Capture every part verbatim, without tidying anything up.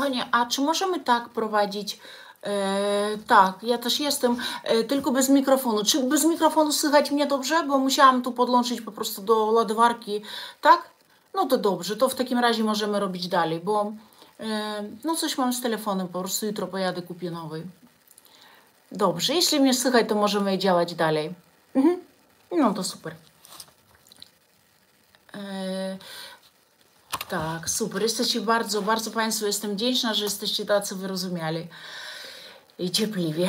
kochanie, a czy możemy tak prowadzić? E, tak, ja też jestem, e, tylko bez mikrofonu. Czy bez mikrofonu słychać mnie dobrze? Bo musiałam tu podłączyć po prostu do ładowarki, tak? No to dobrze, to w takim razie możemy robić dalej, bo e, no coś mam z telefonem, po prostu jutro pojadę, kupię nowy. Dobrze, jeśli mnie słychać, to możemy działać dalej. Mhm. No to super. E, tak, super. Jesteście bardzo, bardzo Państwu jestem wdzięczna, że jesteście tacy wyrozumiali i cierpliwi.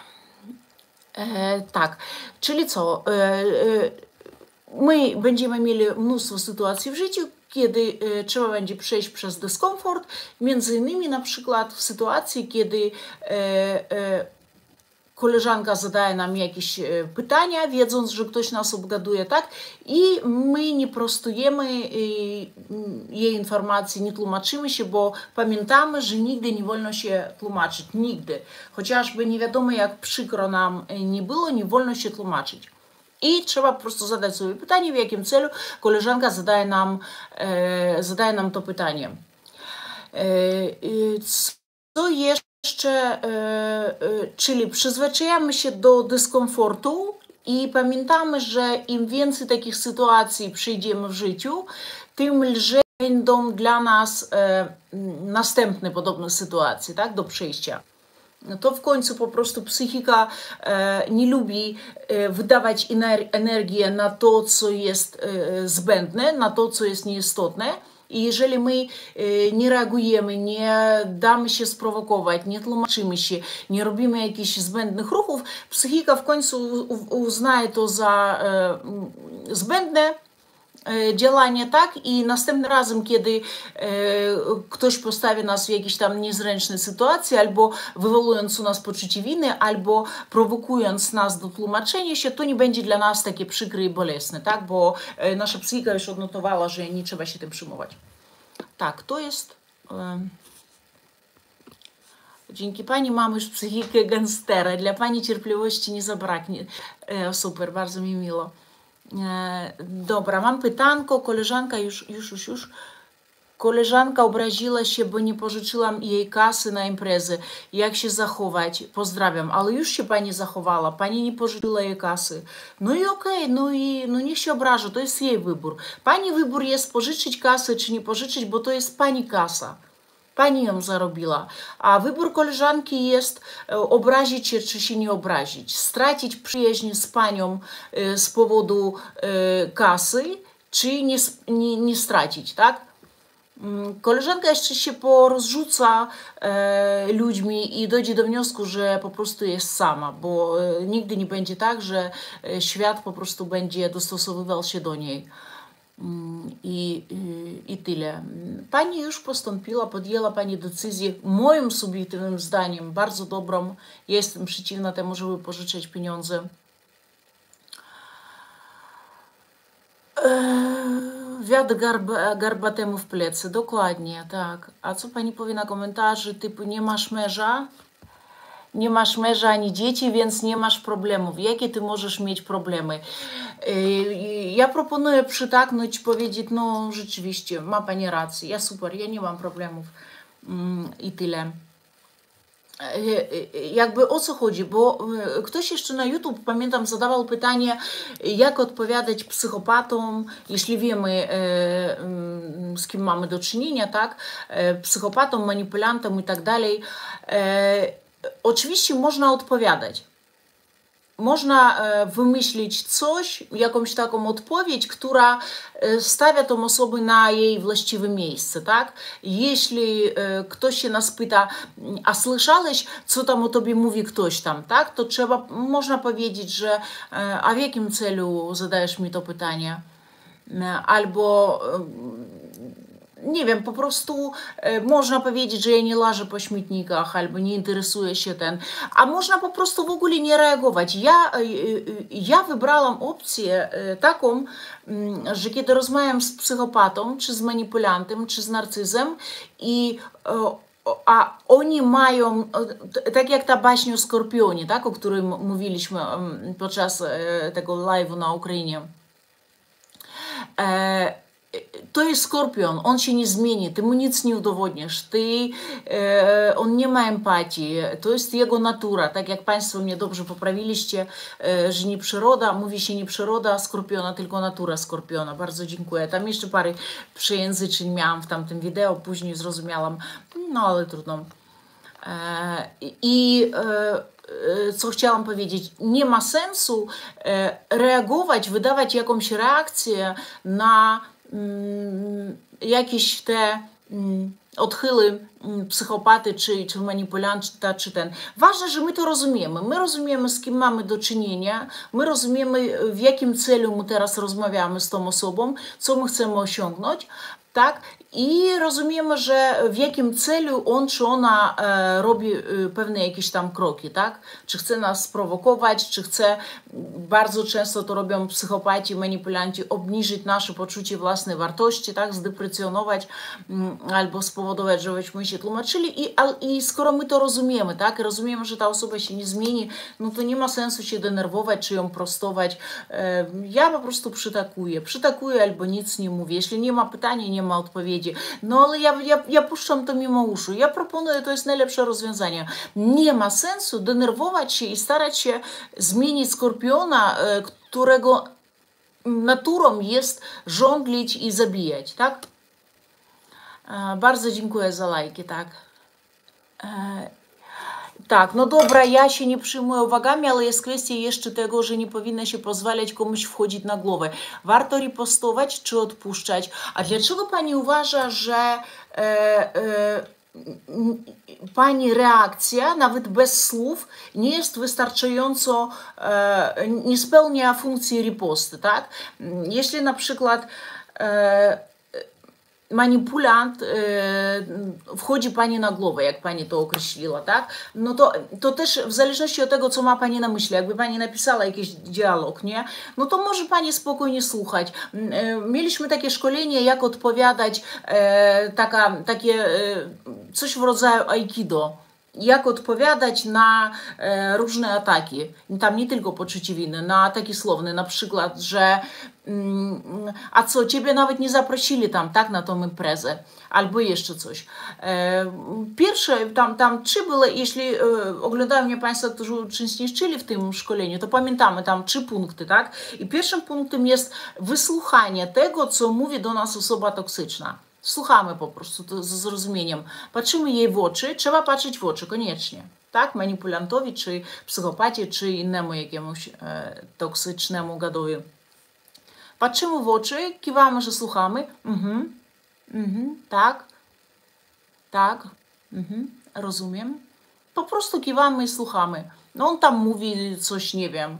E, tak, czyli co? E, e, my będziemy mieli mnóstwo sytuacji w życiu, kiedy e, trzeba będzie przejść przez dyskomfort, między innymi na przykład w sytuacji, kiedy e, e, koleżanka zadaje nam jakieś pytania, wiedząc, że ktoś nas obgaduje, tak? I my nie prostujemy jej informacji, nie tłumaczymy się, bo pamiętamy, że nigdy nie wolno się tłumaczyć. Nigdy. Chociażby nie wiadomo, jak przykro nam nie było, nie wolno się tłumaczyć. I trzeba po prostu zadać sobie pytanie, w jakim celu koleżanka zadaje nam, e, zadaje nam to pytanie. E, co jeszcze? Jeszcze, czyli przyzwyczajamy się do dyskomfortu i pamiętamy, że im więcej takich sytuacji przyjdziemy w życiu, tym lżej będą dla nas następne podobne sytuacje, tak, do przejścia. No to w końcu po prostu psychika nie lubi wydawać energię na to, co jest zbędne, na to, co jest nieistotne. I jeżeli my nie reagujemy, nie damy się sprowokować, nie tłumaczymy się, nie robimy jakichś zbędnych ruchów, psychika w końcu uznaje to za zbędne działanie, tak? I następnym razem, kiedy ktoś postawi nas w jakiejś tam niezręcznej sytuacji, albo wywołując u nas poczucie winy, albo prowokując nas do tłumaczenia się, to nie będzie dla nas takie przykre i bolesne, tak? Bo nasza psychika już odnotowała, że nie trzeba się tym przejmować. Tak, to jest... Dzięki Pani mamy już psychikę gangstera. Dla Pani cierpliwości nie zabraknie. Super, bardzo mi miło. Dobra, mam pytanko, koleżanka już, już, już, już. Koleżanka obraziła się, bo nie pożyczyłam jej kasy na imprezę. Jak się zachować? Pozdrawiam. Ale już się Pani zachowała, Pani nie pożyczyła jej kasy. No i okej, okay, no i no niech się obraża, to jest jej wybór. Pani wybór jest pożyczyć kasę, czy nie pożyczyć, bo to jest Pani kasa. Pani ją zarobiła. A wybór koleżanki jest obrazić się, czy się nie obrazić. Stracić przyjaźń z Panią z powodu kasy, czy nie, nie, nie stracić, tak? Koleżanka jeszcze się porozrzuca e, ludźmi i dojdzie do wniosku, że po prostu jest sama, bo e, nigdy nie będzie tak, że świat po prostu będzie dostosowywał się do niej. I, i, i tyle. Pani już postąpiła, podjęła Pani decyzję, moim subiektywnym zdaniem, bardzo dobrą. Ja jestem przeciwna temu, żeby pożyczać pieniądze. Wiatr garba, garbatemu w plecy, dokładnie, tak. A co Pani powie na komentarze typu nie masz męża? Nie masz męża ani dzieci, więc nie masz problemów. Jakie Ty możesz mieć problemy? Ja proponuję przytaknąć, powiedzieć, no rzeczywiście, ma Pani rację, ja super, ja nie mam problemów i tyle. Jakby o co chodzi, bo ktoś jeszcze na YouTube, pamiętam, zadawał pytanie, jak odpowiadać psychopatom, jeśli wiemy, z kim mamy do czynienia, tak, psychopatom, manipulantom i tak dalej. Oczywiście można odpowiadać. Można wymyślić coś, jakąś taką odpowiedź, która stawia tą osobę na jej właściwe miejsce, tak? Jeśli ktoś się nas pyta, a słyszałeś, co tam o tobie mówi ktoś tam, tak? To trzeba, można powiedzieć, że a w jakim celu zadajesz mi to pytanie? Albo... nie wiem, po prostu e, można powiedzieć, że ja nie łażę po śmietnikach albo nie interesuję się ten, a można po prostu w ogóle nie reagować. Ja, e, ja wybrałam opcję e, taką, m, że kiedy rozmawiam z psychopatą, czy z manipulantem, czy z narcyzem i e, a oni mają, tak jak ta baśń o Skorpionie, tak, o której mówiliśmy podczas e, tego live'u na Ukrainie, e, to jest skorpion, on się nie zmieni, ty mu nic nie udowodnisz, ty, e, on nie ma empatii, to jest jego natura, tak jak Państwo mnie dobrze poprawiliście, e, że nie przyroda, mówi się nie przyroda skorpiona, tylko natura skorpiona, bardzo dziękuję. Tam jeszcze parę przejęzyczeń miałam w tamtym wideo, później zrozumiałam, no ale trudno. E, I e, co chciałam powiedzieć, nie ma sensu e, reagować, wydawać jakąś reakcję na jakieś te odchyły psychopaty, czy, czy manipulanta, czy ten. Ważne, że my to rozumiemy. My rozumiemy, z kim mamy do czynienia, my rozumiemy, w jakim celu my teraz rozmawiamy z tą osobą, co my chcemy osiągnąć, tak? I rozumiemy, że w jakim celu on czy ona e, robi e, pewne jakieś tam kroki, tak? Czy chce nas sprowokować, czy chce, bardzo często to robią psychopaci, manipulanci, obniżyć nasze poczucie własnej wartości, tak? Zdeprecjonować m, albo spowodować, żebyśmy się tłumaczyli. I, a, I skoro my to rozumiemy, tak? Rozumiemy, że ta osoba się nie zmieni, no to nie ma sensu się denerwować, czy ją prostować. E, ja po prostu przytakuję. Przytakuję albo nic nie mówię. Jeśli nie ma pytania, nie ma odpowiedzi. No ale ja, ja, ja puszczam to mimo uszu. Ja proponuję, to jest najlepsze rozwiązanie. Nie ma sensu denerwować się i starać się zmienić skorpiona, którego naturą jest żądlić i zabijać, tak? Bardzo dziękuję za lajki, tak. Tak, no dobra, ja się nie przyjmuję uwagami, ale jest kwestia jeszcze tego, że nie powinno się pozwalać komuś wchodzić na głowę. Warto ripostować czy odpuszczać? A dlaczego Pani uważa, że e, e, Pani reakcja, nawet bez słów, nie jest wystarczająco, e, nie spełnia funkcji riposty, tak? Jeśli na przykład e, manipulant e, wchodzi Pani na głowę, jak Pani to określiła, tak? No to, to też w zależności od tego, co ma Pani na myśli, jakby Pani napisała jakiś dialog, nie? No to może Pani spokojnie słuchać. E, mieliśmy takie szkolenie, jak odpowiadać, e, taka, takie e, coś w rodzaju aikido. Jak odpowiadać na e, różne ataki. Tam nie tylko poczucie winy, na ataki słowne, na przykład, że mm, a co, ciebie nawet nie zaprosili tam, tak, na tą imprezę, albo jeszcze coś. E, pierwsze, tam, tam trzy były, jeśli e, oglądają mnie Państwo, którzy uczestniczyli w tym szkoleniu, to pamiętamy tam trzy punkty, tak? I pierwszym punktem jest wysłuchanie tego, co mówi do nas osoba toksyczna. Słuchamy po prostu to ze zrozumieniem. Patrzymy jej w oczy, trzeba patrzeć w oczy, koniecznie. Tak, manipulantowi, czy psychopacie, czy innemu jakiemuś e, toksycznemu gadowi. Patrzymy w oczy, kiwamy, że słuchamy. Mhm, mhm, tak, tak, mhm, rozumiem. Po prostu kiwamy i słuchamy. No on tam mówi coś, nie wiem,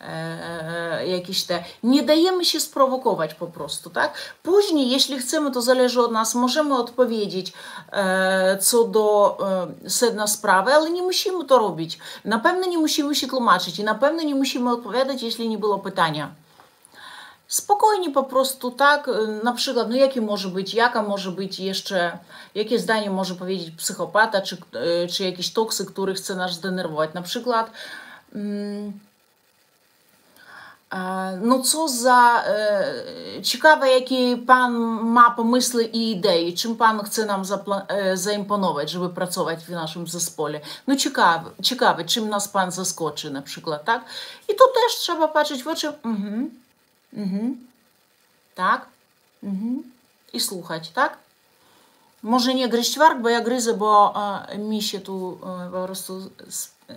e, jakieś te... Nie dajemy się sprowokować po prostu, tak? Później, jeśli chcemy, to zależy od nas, możemy odpowiedzieć e, co do e, sedna sprawy, ale nie musimy to robić. Na pewno nie musimy się tłumaczyć i na pewno nie musimy odpowiadać, jeśli nie było pytania. Spokojnie po prostu, tak, na przykład, no jaki może być, jaka może być jeszcze, jakie zdanie może powiedzieć psychopata, czy, czy jakiś toksyk, który chce nas zdenerwować. Na przykład, no co za, e, ciekawe, jakie Pan ma pomysły i idei, czym Pan chce nam e, zaimponować, żeby pracować w naszym zespole. No ciekawe, ciekawe, czym nas Pan zaskoczy na przykład, tak? I to też trzeba patrzeć w oczy. Mhm. Mhm. Tak. Mhm. I słuchać, tak? Może nie gryźć warg, bo ja gryzę, bo e, mi się tu e, po prostu z, e,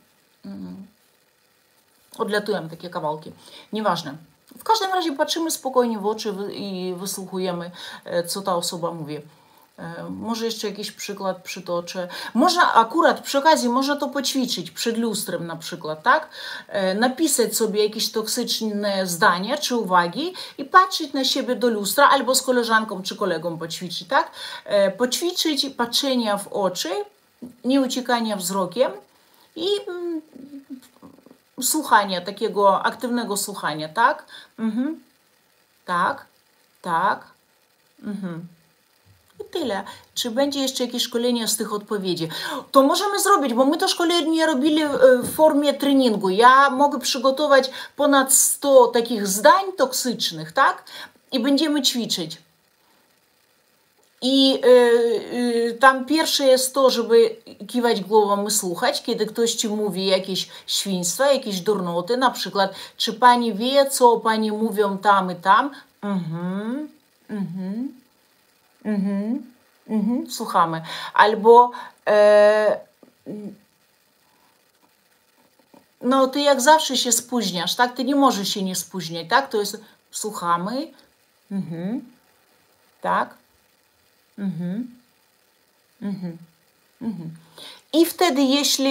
odlatują takie kawałki. Nieważne. W każdym razie patrzymy spokojnie w oczy i wysłuchujemy, e, co ta osoba mówi. Może jeszcze jakiś przykład przytoczę. Można akurat przy okazji, można to poćwiczyć przed lustrem na przykład, tak? Napisać sobie jakieś toksyczne zdania czy uwagi i patrzeć na siebie do lustra, albo z koleżanką czy kolegą poćwiczyć, tak? Poćwiczyć patrzenia w oczy, nie uciekania wzrokiem i słuchania, takiego aktywnego słuchania, tak? Mhm. Tak, tak. Mhm. I tyle. Czy będzie jeszcze jakieś szkolenie z tych odpowiedzi? To możemy zrobić, bo my to szkolenie robili w formie treningu. Ja mogę przygotować ponad sto takich zdań toksycznych, tak? i będziemy ćwiczyć. I y, y, tam pierwsze jest to, żeby kiwać głową i słuchać, kiedy ktoś ci mówi jakieś świństwa, jakieś durnoty, na przykład, czy pani wie, co pani mówią tam i tam? Mhm, mhm, mhm, mhm, słuchamy. Albo e, no ty jak zawsze się spóźniasz, tak? Ty nie możesz się nie spóźniać, tak? To jest słuchamy, mhm, tak? Mhm, mhm, mhm. I wtedy, jeśli...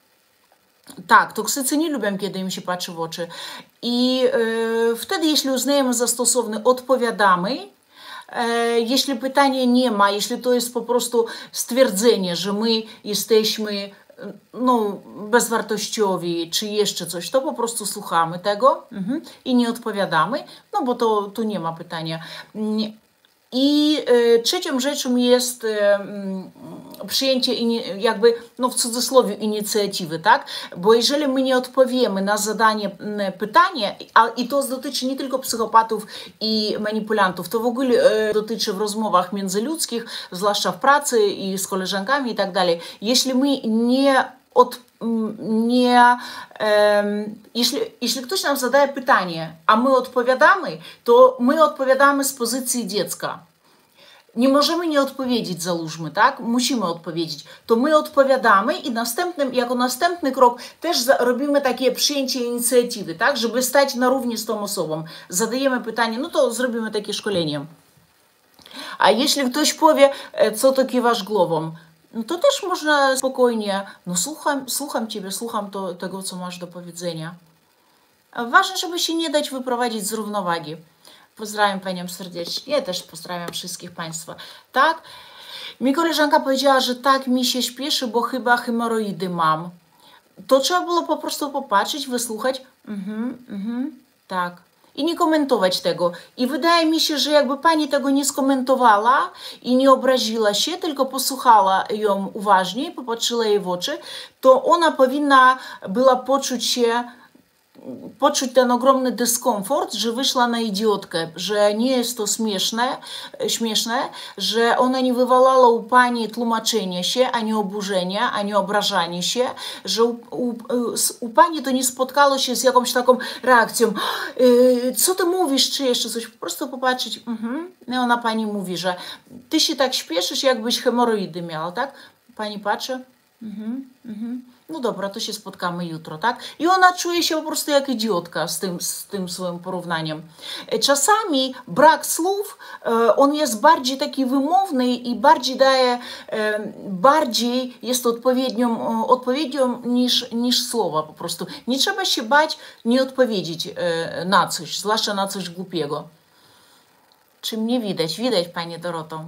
Tak, toksycy nie lubią, kiedy im się patrzy w oczy. I e, wtedy, jeśli uznajemy za stosowne, odpowiadamy. E, jeśli pytania nie ma, jeśli to jest po prostu stwierdzenie, że my jesteśmy no, bezwartościowi, czy jeszcze coś, to po prostu słuchamy tego mhm, i nie odpowiadamy, no bo to tu nie ma pytania. I y, trzecią rzeczą jest y, y, przyjęcie jakby, no w cudzysłowie, inicjatywy, tak? Bo jeżeli my nie odpowiemy na zadanie pytanie, a i to dotyczy nie tylko psychopatów i manipulantów, to w ogóle y, dotyczy w rozmowach międzyludzkich, zwłaszcza w pracy i z koleżankami i tak dalej. Jeśli my nie od, nie, um, jeśli, jeśli ktoś nam zadaje pytanie, a my odpowiadamy, to my odpowiadamy z pozycji dziecka. Nie możemy nie odpowiedzieć, załóżmy, tak? Musimy odpowiedzieć. To my odpowiadamy i następnym, jako następny krok też robimy takie przyjęcie inicjatywy, tak? Żeby stać na równi z tą osobą. Zadajemy pytanie, no to zrobimy takie szkolenie. A jeśli ktoś powie, co to kiwasz głową, no to też można spokojnie, no słucham, słucham ciebie, słucham to, tego, co masz do powiedzenia. A ważne, żeby się nie dać wyprowadzić z równowagi. Pozdrawiam panią serdecznie. Ja też pozdrawiam wszystkich państwa. Tak? Mi koleżanka powiedziała, że tak mi się śpieszy, bo chyba hemoroidy mam. To trzeba było po prostu popatrzeć, wysłuchać. Mhm, mhm, tak. I nie komentować tego. I wydaje mi się, że jakby pani tego nie skomentowała i nie obraziła się, tylko posłuchała ją uważnie, popatrzyła jej w oczy, to ona powinna była poczuć się, poczuć ten ogromny dyskomfort, że wyszła na idiotkę, że nie jest to śmieszne, śmieszne, że ona nie wywalała u pani tłumaczenia się, ani oburzenia, ani obrażania się, że u, u, u pani to nie spotkało się z jakąś taką reakcją, yy, co ty mówisz, czy jeszcze coś, po prostu popatrzeć, mhm. I ona pani mówi, że ty się tak śpieszysz, jakbyś hemoroidy miała, tak? Pani patrzy, mhm, mhm. No dobra, to się spotkamy jutro, tak? I ona czuje się po prostu jak idiotka z tym, z tym swoim porównaniem. Czasami brak słów, on jest bardziej taki wymowny i bardziej daje, bardziej jest odpowiednią, odpowiednią niż, niż słowa po prostu. Nie trzeba się bać nie odpowiedzieć na coś, zwłaszcza na coś głupiego. Czy mnie widać? Widać, pani Doroto.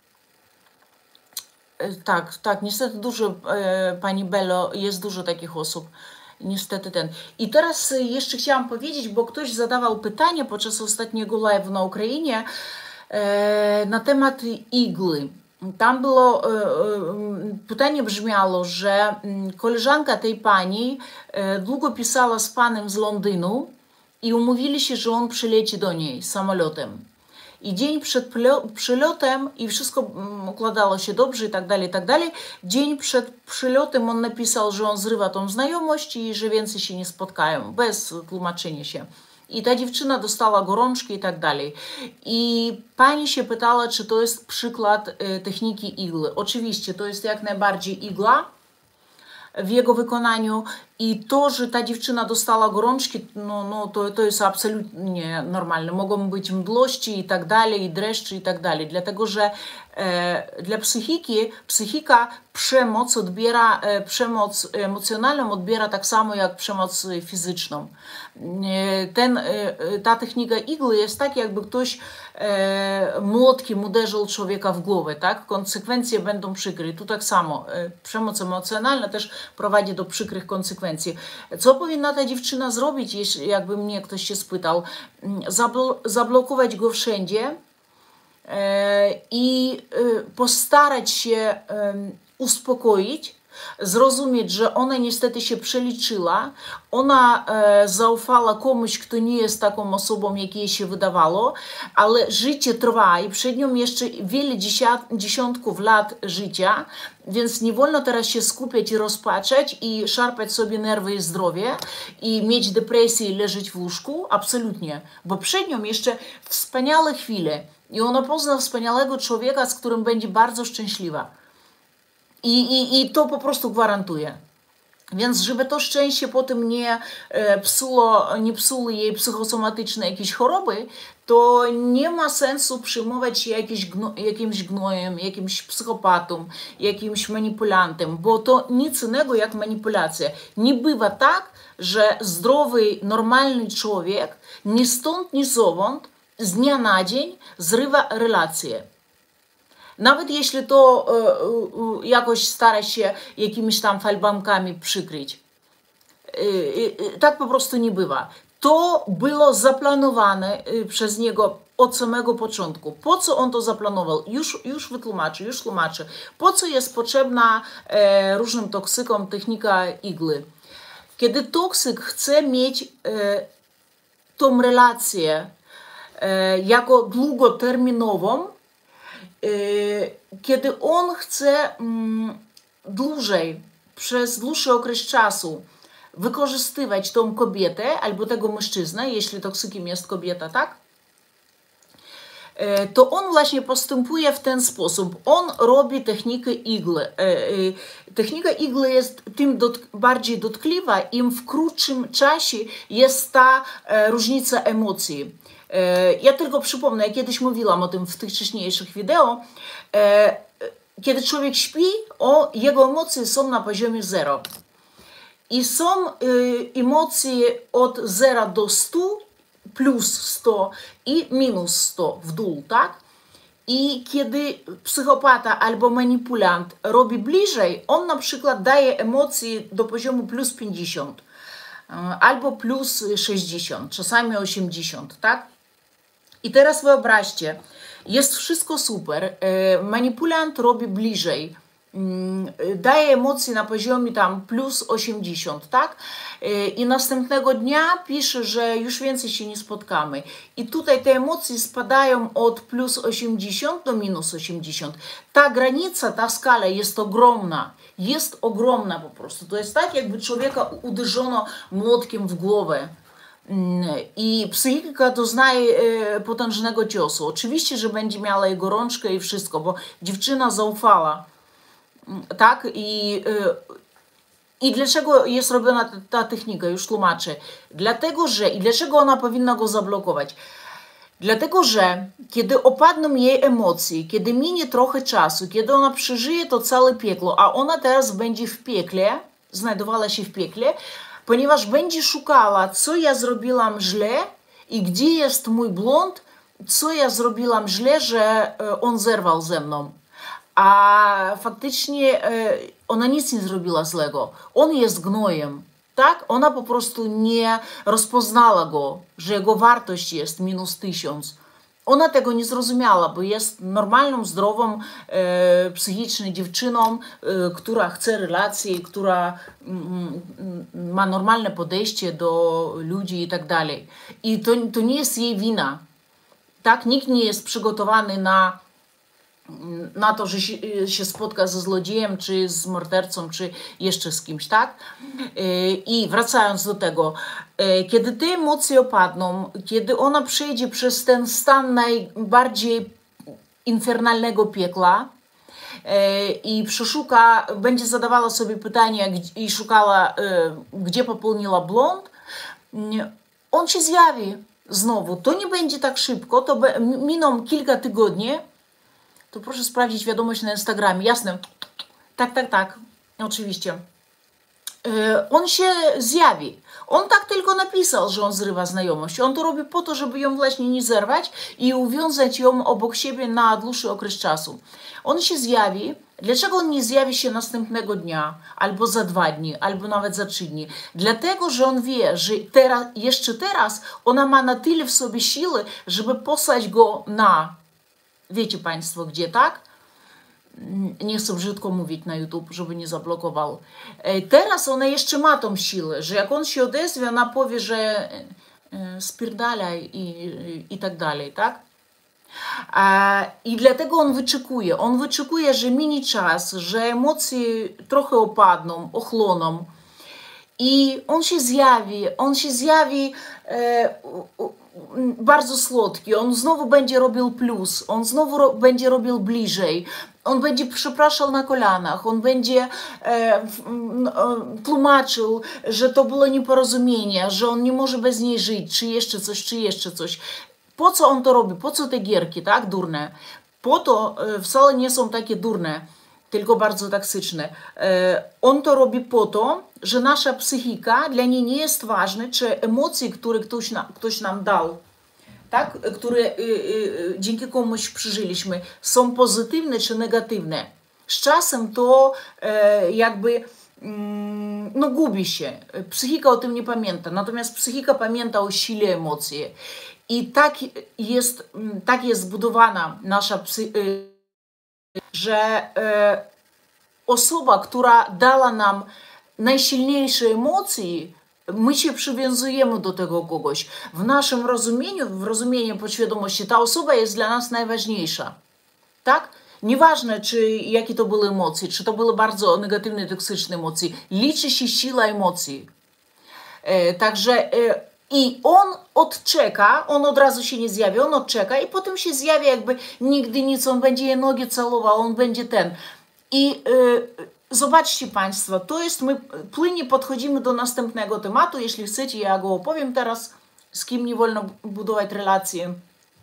Tak, tak, niestety dużo, e, pani Bello, jest dużo takich osób. Niestety ten. I teraz jeszcze chciałam powiedzieć, bo ktoś zadawał pytanie podczas ostatniego live'u na Ukrainie e, na temat igły. Tam było, e, e, pytanie brzmiało, że koleżanka tej pani e, długo pisała z panem z Londynu i umówili się, że on przyleci do niej samolotem. I dzień przed przylotem, i wszystko układało się dobrze i tak dalej, i tak dalej. Dzień przed przylotem on napisał, że on zrywa tą znajomość i że więcej się nie spotkają, bez tłumaczenia się. I ta dziewczyna dostała gorączki i tak dalej. I pani się pytała, czy to jest przykład techniki igły. Oczywiście, to jest jak najbardziej igła w jego wykonaniu i to, że ta dziewczyna dostała gorączki, no, no to, to jest absolutnie normalne. Mogą być mdłości i tak dalej, i dreszcze i tak dalej, dlatego że e, dla psychiki, psychika przemoc odbiera, e, przemoc emocjonalną odbiera tak samo jak przemoc fizyczną. E, ten, e, ta technika igły jest tak, jakby ktoś e, młotkiem uderzył człowieka w głowę, tak? Konsekwencje będą przykre. I tu tak samo. E, przemoc emocjonalna też prowadzi do przykrych konsekwencji. Co powinna ta dziewczyna zrobić, jeśli jakby mnie ktoś się spytał? Zablo zablokować go wszędzie e, i e, postarać się e, uspokoić, zrozumieć, że ona niestety się przeliczyła, ona e, zaufała komuś, kto nie jest taką osobą, jak jej się wydawało, ale życie trwa i przed nią jeszcze wiele dziesiątków lat życia, więc nie wolno teraz się skupiać i rozpaczać i szarpać sobie nerwy i zdrowie i mieć depresję i leżeć w łóżku, absolutnie, bo przed nią jeszcze wspaniałe chwile i ona pozna wspaniałego człowieka, z którym będzie bardzo szczęśliwa. I, i, I to po prostu gwarantuje. Więc żeby to szczęście potem nie psuło, nie psuły jej psychosomatyczne jakieś choroby, to nie ma sensu przyjmować się jakimś, gno, jakimś gnojem, jakimś psychopatą, jakimś manipulantem, bo to nic innego jak manipulacja. Nie bywa tak, że zdrowy, normalny człowiek ni stąd, ni zowąd z dnia na dzień zrywa relacje. Nawet jeśli to e, e, jakoś stara się jakimiś tam falbankami przykryć. E, e, tak po prostu nie bywa. To było zaplanowane przez niego od samego początku. Po co on to zaplanował? Już, już wytłumaczę, już tłumaczę. Po co jest potrzebna e, różnym toksykom technika igły? Kiedy toksyk chce mieć e, tą relację e, jako długoterminową, kiedy on chce mm, dłużej, przez dłuższy okres czasu wykorzystywać tą kobietę albo tego mężczyznę, jeśli toksykiem jest kobieta, tak? To on właśnie postępuje w ten sposób. On robi technikę igły. Technika igły jest tym dot, bardziej dotkliwa, im w krótszym czasie jest ta różnica emocji. Ja tylko przypomnę, ja kiedyś mówiłam o tym w tych wcześniejszych wideo. Kiedy człowiek śpi, o, jego emocje są na poziomie zero. I są emocje od zera do stu, plus sto i minus sto w dół, tak? I kiedy psychopata albo manipulant robi bliżej, on na przykład daje emocje do poziomu plus pięćdziesiąt albo plus sześćdziesiąt, czasami osiemdziesiąt, tak? I teraz wyobraźcie, jest wszystko super, manipulant robi bliżej, daje emocje na poziomie tam plus osiemdziesiąt, tak? I następnego dnia pisze, że już więcej się nie spotkamy. I tutaj te emocje spadają od plus osiemdziesiąt do minus osiemdziesiąt. Ta granica, ta skala jest ogromna. Jest ogromna po prostu. To jest tak, jakby człowieka uderzono młotkiem w głowę. I psychika doznaje potężnego ciosu. Oczywiście, że będzie miała i gorączkę i wszystko, bo dziewczyna zaufała. Tak? I, i dlaczego jest robiona ta, ta technika? Już tłumaczę. Dlatego, że i dlaczego ona powinna go zablokować? Dlatego, że kiedy opadną jej emocje, kiedy minie trochę czasu, kiedy ona przeżyje to całe piekło, a ona teraz będzie w piekle, znajdowała się w piekle, ponieważ będzie szukała, co ja zrobiłam źle i gdzie jest mój błąd, co ja zrobiłam źle, że on zerwał ze mną. A faktycznie ona nic nie zrobiła złego. On jest gnojem, tak? Ona po prostu nie rozpoznała go, że jego wartość jest minus tysiąc. Ona tego nie zrozumiała, bo jest normalną, zdrową, e, psychiczną dziewczyną, e, która chce relacji, która mm, ma normalne podejście do ludzi i tak dalej. I to, to nie jest jej wina. Tak? Nikt nie jest przygotowany na, na to, że się, się spotka ze złodziejem, czy z mordercą, czy jeszcze z kimś, tak? E, I wracając do tego, kiedy te emocje opadną, kiedy ona przejdzie przez ten stan najbardziej infernalnego piekla i przeszuka, będzie zadawała sobie pytania i szukała, gdzie popełniła błąd, on się zjawi znowu. To nie będzie tak szybko, to miną kilka tygodni. To proszę sprawdzić wiadomość na Instagramie. Jasne? Tak, tak, tak. Oczywiście. On się zjawi. On tak tylko napisał, że on zrywa znajomość. On to robi po to, żeby ją właśnie nie zerwać i uwiązać ją obok siebie na dłuższy okres czasu. On się zjawi. Dlaczego on nie zjawi się następnego dnia, albo za dwa dni, albo nawet za trzy dni? Dlatego, że on wie, że teraz, jeszcze teraz ona ma na tyle w sobie siły, żeby posłać go na, wiecie Państwo gdzie, tak? Nie chcę brzydko mówić na YouTube, żeby nie zablokował. Teraz ona jeszcze ma tą siłę, że jak on się odezwie, ona powie, że spierdalaj i, i, i tak dalej, tak? I dlatego on wyczekuje. On wyczekuje, że minie czas, że emocje trochę opadną, ochłoną. I on się zjawi, on się zjawi e, bardzo słodki, on znowu będzie robił plus, on znowu ro, będzie robił bliżej, on będzie przepraszał na kolanach, on będzie e, tłumaczył, że to było nieporozumienie, że on nie może bez niej żyć, czy jeszcze coś, czy jeszcze coś. Po co on to robi? Po co te gierki, tak, durne? Po to e, wcale nie są takie durne, tylko bardzo toksyczne. E, on to robi po to, że nasza psychika, dla niej nie jest ważne, czy emocje, które ktoś, na, ktoś nam dał, tak, które y, y, dzięki komuś przeżyliśmy, są pozytywne czy negatywne. Z czasem to e, jakby mm, no, gubi się. Psychika o tym nie pamięta, natomiast psychika pamięta o sile emocji. I tak jest, tak jest zbudowana nasza psychika, że e, osoba, która dała nam najsilniejsze emocje, my się przywiązujemy do tego kogoś. W naszym rozumieniu, w rozumieniu podświadomości, ta osoba jest dla nas najważniejsza. Tak? Nieważne, czy jakie to były emocje, czy to były bardzo negatywne, toksyczne emocje. Liczy się siła emocji. E, także e, i on odczeka, on od razu się nie zjawi, on odczeka i potem się zjawi jakby nigdy nic, on będzie je nogi całował, on będzie ten. I e, zobaczcie Państwo, to jest, my płynnie podchodzimy do następnego tematu. Jeśli chcecie, ja go opowiem teraz, z kim nie wolno budować relacje.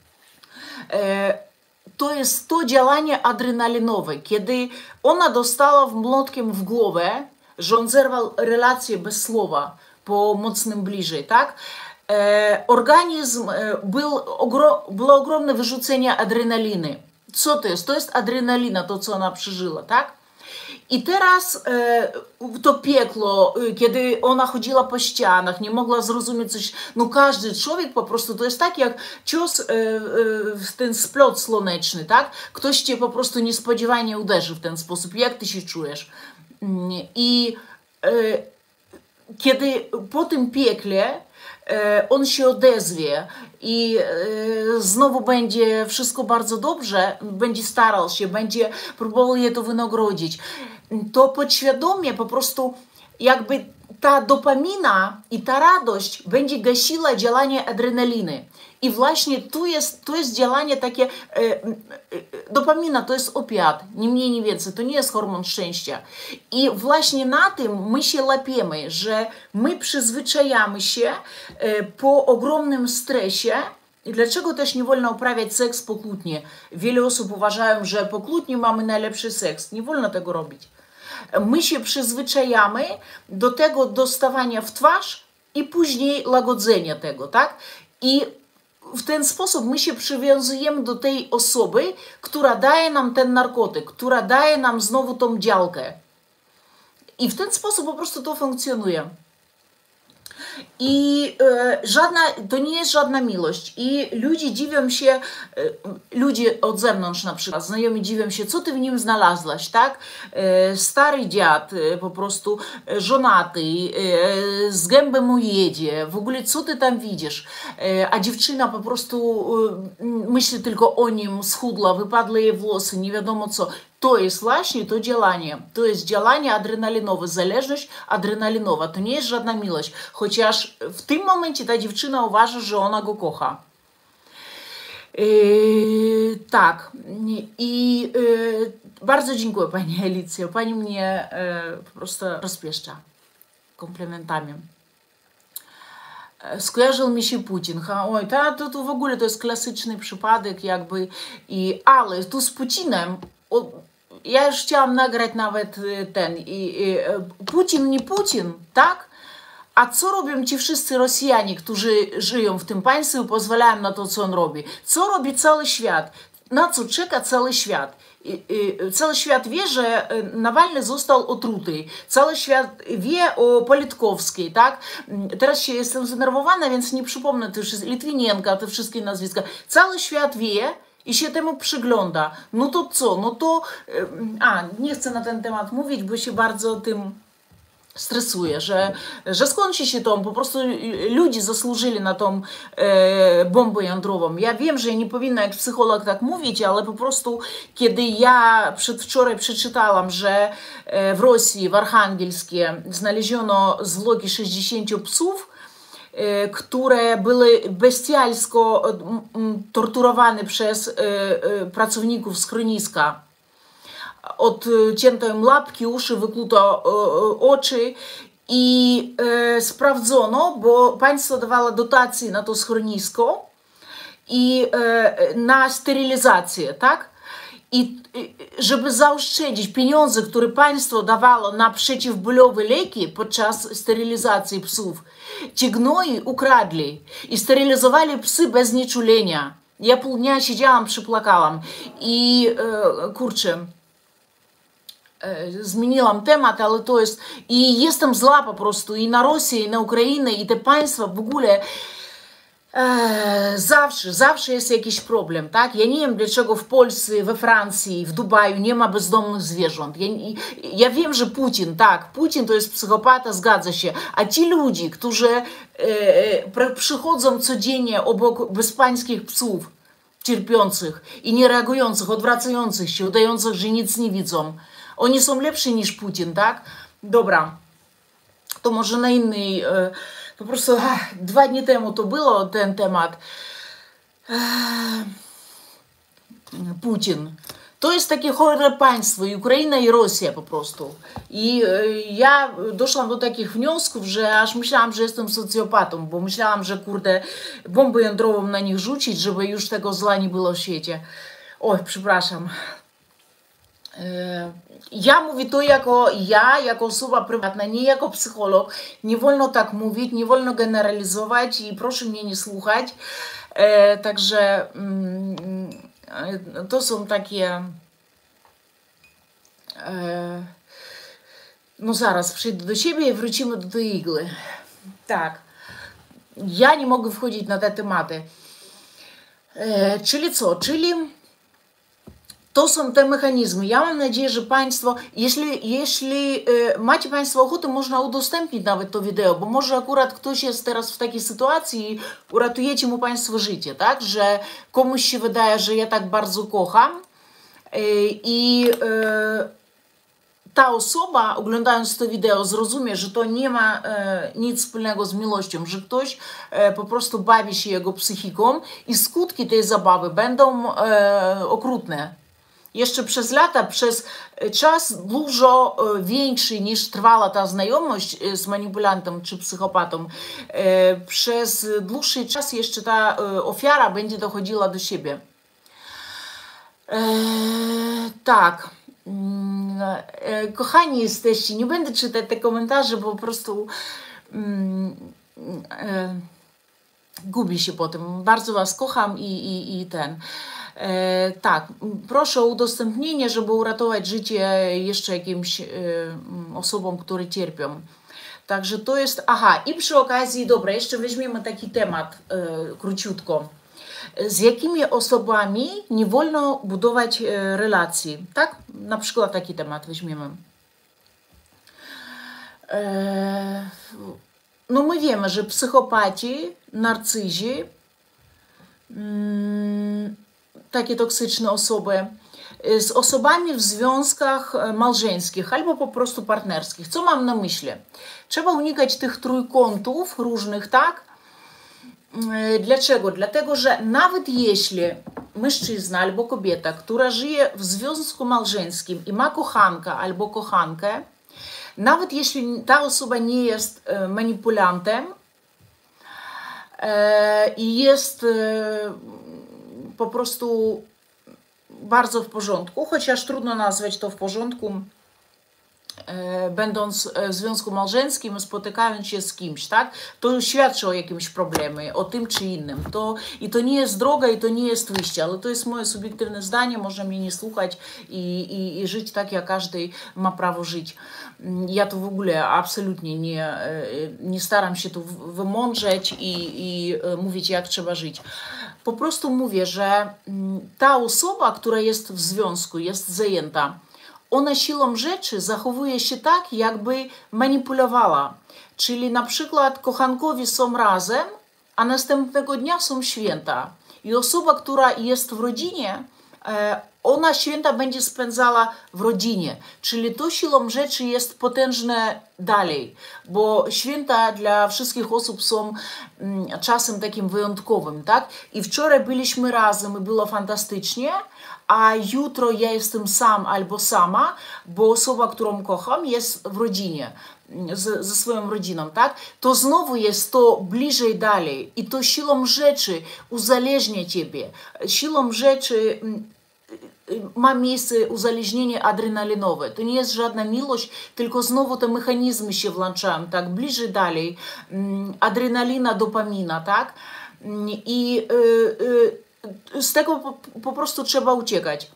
E, to jest to działanie adrenalinowe, kiedy ona dostała młotkiem w głowę, że on zerwał relację bez słowa, po mocnym bliżej, tak? E, organizm, e, był ogro, było ogromne wyrzucenie adrenaliny. Co to jest? To jest adrenalina, to co ona przeżyła, tak? I teraz e, to piekło, kiedy ona chodziła po ścianach, nie mogła zrozumieć coś, no każdy człowiek po prostu, to jest tak jak cios e, e, w ten splot słoneczny, tak? Ktoś cię po prostu niespodziewanie uderzy w ten sposób, jak ty się czujesz? I e, kiedy po tym piekle e, on się odezwie i e, znowu będzie wszystko bardzo dobrze, będzie starał się, będzie próbował je to wynagrodzić, to podświadomie po prostu jakby ta dopamina i ta radość będzie gasiła działanie adrenaliny. I właśnie tu jest, tu jest działanie takie, e, e, dopamina to jest opiat, nie mniej, nie więcej, to nie jest hormon szczęścia. I właśnie na tym my się łapiemy, że my przyzwyczajamy się e, po ogromnym stresie. I dlaczego też nie wolno uprawiać seks po kłótni? Wiele osób uważają, że po kłótni mamy najlepszy seks. Nie wolno tego robić. My się przyzwyczajamy do tego dostawania w twarz i później łagodzenia tego, tak? I w ten sposób my się przywiązujemy do tej osoby, która daje nam ten narkotyk, która daje nam znowu tą działkę. I w ten sposób po prostu to funkcjonuje. I e, żadna, to nie jest żadna miłość. I ludzie dziwią się, e, ludzie od zewnątrz na przykład, znajomi dziwią się, co ty w nim znalazłaś, tak? E, stary dziad, e, po prostu e, żonaty, e, z gębem ujedzie, w ogóle co ty tam widzisz? E, a dziewczyna po prostu e, myśli tylko o nim, schudła, wypadły jej włosy, nie wiadomo co. To jest właśnie to działanie, to jest działanie adrenalinowe, zależność adrenalinowa, to nie jest żadna miłość, chociaż w tym momencie ta dziewczyna uważa, że ona go kocha. Yy, tak, i yy, bardzo dziękuję Pani Alicjo, Pani mnie yy, po prostu rozpieszcza komplementami. Skojarzył mi się Putin. Ha, oj, ta, to, to w ogóle to jest klasyczny przypadek jakby, i, ale tu z Putinem, o, ja już chciałam nagrać nawet ten, i, i, Putin nie Putin, tak? A co robią ci wszyscy Rosjanie, którzy żyją w tym państwie i pozwalają na to, co on robi? Co robi cały świat? Na co czeka cały świat? I, i, cały świat wie, że Nawalny został otruty. Cały świat wie o Politkowskiej, tak? Teraz się jestem zdenerwowana, więc nie przypomnę też Litwinienka, te wszystkie nazwiska. Cały świat wie, i się temu przygląda, no to co? No to, a nie chcę na ten temat mówić, bo się bardzo tym stresuje, że, że skończy się to, po prostu ludzie zasłużyli na tą e, bombę jądrową. Ja wiem, że ja nie powinna jak psycholog tak mówić, ale po prostu kiedy ja przedwczoraj przeczytałam, że e, w Rosji, w Archangelskie znaleziono zwłoki sześćdziesięciu psów, e, które były bestialsko torturowane przez e, e, pracowników schroniska. Odcięto im łapki, uszy, wykluto oczy i e, sprawdzono, bo państwo dawało dotacje na to schronisko i e, na sterylizację, tak? I żeby zaoszczędzić pieniądze, które państwo dawało na przeciwbólowe leki podczas sterylizacji psów, ci gnoi ukradli i sterylizowali psy bez nieczulenia. Ja pół dnia siedziałam, przyplakałam i e, kurczę, zmieniłam temat, ale to jest i jestem zła po prostu i na Rosję, i na Ukrainę, i te państwa w ogóle e, zawsze, zawsze jest jakiś problem, tak? Ja nie wiem, dlaczego w Polsce, we Francji, w Dubaju nie ma bezdomnych zwierząt. Ja, ja wiem, że Putin, tak, Putin to jest psychopata, zgadza się, a ci ludzie, którzy e, przychodzą codziennie obok bezpańskich psów, cierpiących i nie reagujących, odwracających się, udających, że nic nie widzą, oni są lepsi niż Putin, tak? Dobra, to może na innej, e, po prostu ach, dwa dni temu to było ten temat. E, Putin. To jest takie chore państwo, i Ukraina, i Rosja po prostu. I e, ja doszłam do takich wniosków, że aż myślałam, że jestem socjopatą, bo myślałam, że kurde, bombę jądrową na nich rzucić, żeby już tego zła nie było w świecie. Oj, przepraszam. Ja mówię to jako ja, jako osoba prywatna, nie jako psycholog. Nie wolno tak mówić, nie wolno generalizować i proszę mnie nie słuchać. E, także mm, to są takie... E, no zaraz przyjdę do siebie i wrócimy do tej igły. Tak. Ja nie mogę wchodzić na te tematy. E, czyli co? Czyli... To są te mechanizmy. Ja mam nadzieję, że Państwo, jeśli, jeśli y, macie Państwo ochotę, można udostępnić nawet to wideo, bo może akurat ktoś jest teraz w takiej sytuacji i uratujecie mu Państwo życie, tak? Że komuś się wydaje, że ja tak bardzo kocham y, i y, ta osoba, oglądając to wideo, zrozumie, że to nie ma y, nic wspólnego z miłością, że ktoś y, po prostu bawi się jego psychiką i skutki tej zabawy będą y, okrutne. Jeszcze przez lata, przez czas dużo większy niż trwała ta znajomość z manipulantem czy psychopatą, przez dłuższy czas jeszcze ta ofiara będzie dochodziła do siebie. Tak. Kochani jesteście, nie będę czytać te komentarze, bo po prostu gubię się po tym. Bardzo Was kocham i, i, i ten... E, tak, proszę o udostępnienie, żeby uratować życie jeszcze jakimś e, osobom, które cierpią. Także to jest, aha, i przy okazji, dobra, jeszcze weźmiemy taki temat e, króciutko. Z jakimi osobami nie wolno budować e, relacji, tak? Na przykład taki temat weźmiemy. E, no my wiemy, że psychopaci, narcyzi, mm, takie toksyczne osoby, z osobami w związkach małżeńskich albo po prostu partnerskich. Co mam na myśli? Trzeba unikać tych trójkątów różnych, tak? Dlaczego? Dlatego, że nawet jeśli mężczyzna albo kobieta, która żyje w związku małżeńskim i ma kochanka albo kochankę, nawet jeśli ta osoba nie jest manipulantem i jest po prostu bardzo w porządku, chociaż trudno nazwać to w porządku, będąc w związku małżeńskim, spotykając się z kimś, tak, to świadczy o jakimś problemie, o tym czy innym. To, I to nie jest droga, i to nie jest wyjście, ale to jest moje subiektywne zdanie, można mnie nie słuchać i, i, i żyć tak, jak każdy ma prawo żyć. Ja tu w ogóle absolutnie nie, nie staram się tu wymądrzeć i, i mówić, jak trzeba żyć. Po prostu mówię, że ta osoba, która jest w związku, jest zajęta, ona siłą rzeczy zachowuje się tak, jakby manipulowała. Czyli na przykład kochankowie są razem, a następnego dnia są święta. I osoba, która jest w rodzinie, ona święta będzie spędzała w rodzinie. Czyli to siłą rzeczy jest potężne dalej, bo święta dla wszystkich osób są czasem takim wyjątkowym, tak? I wczoraj byliśmy razem i było fantastycznie, a jutro ja jestem sam albo sama, bo osoba, którą kocham, jest w rodzinie, z, ze swoją rodziną, tak? To znowu jest to bliżej dalej i to siłą rzeczy uzależnia ciebie. Siłą rzeczy ma miejsce uzależnienie adrenalinowe. To nie jest żadna miłość, tylko znowu te mechanizmy się włączają, tak? Bliżej dalej. Adrenalina, dopamina, tak? I y, y, z tego po, po prostu trzeba uciekać.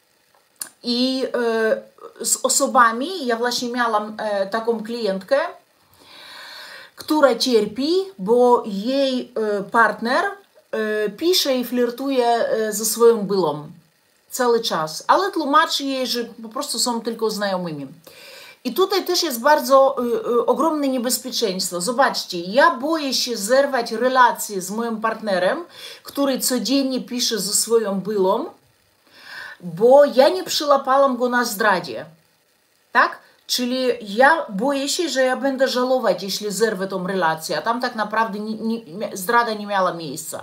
I y, z osobami, ja właśnie miałam y, taką klientkę, która cierpi, bo jej y, partner y, pisze i flirtuje y, ze swoją byłą cały czas, ale tłumaczy jej, że po prostu są tylko znajomymi. I tutaj też jest bardzo y, y, ogromne niebezpieczeństwo. Zobaczcie, ja boję się zerwać relacje z moim partnerem, który codziennie pisze ze swoją byłą, bo ja nie przyłapałam go na zdradzie. Tak? Czyli ja boję się, że ja będę żałować, jeśli zerwę tą relację, a tam tak naprawdę nie, nie, zdrada nie miała miejsca.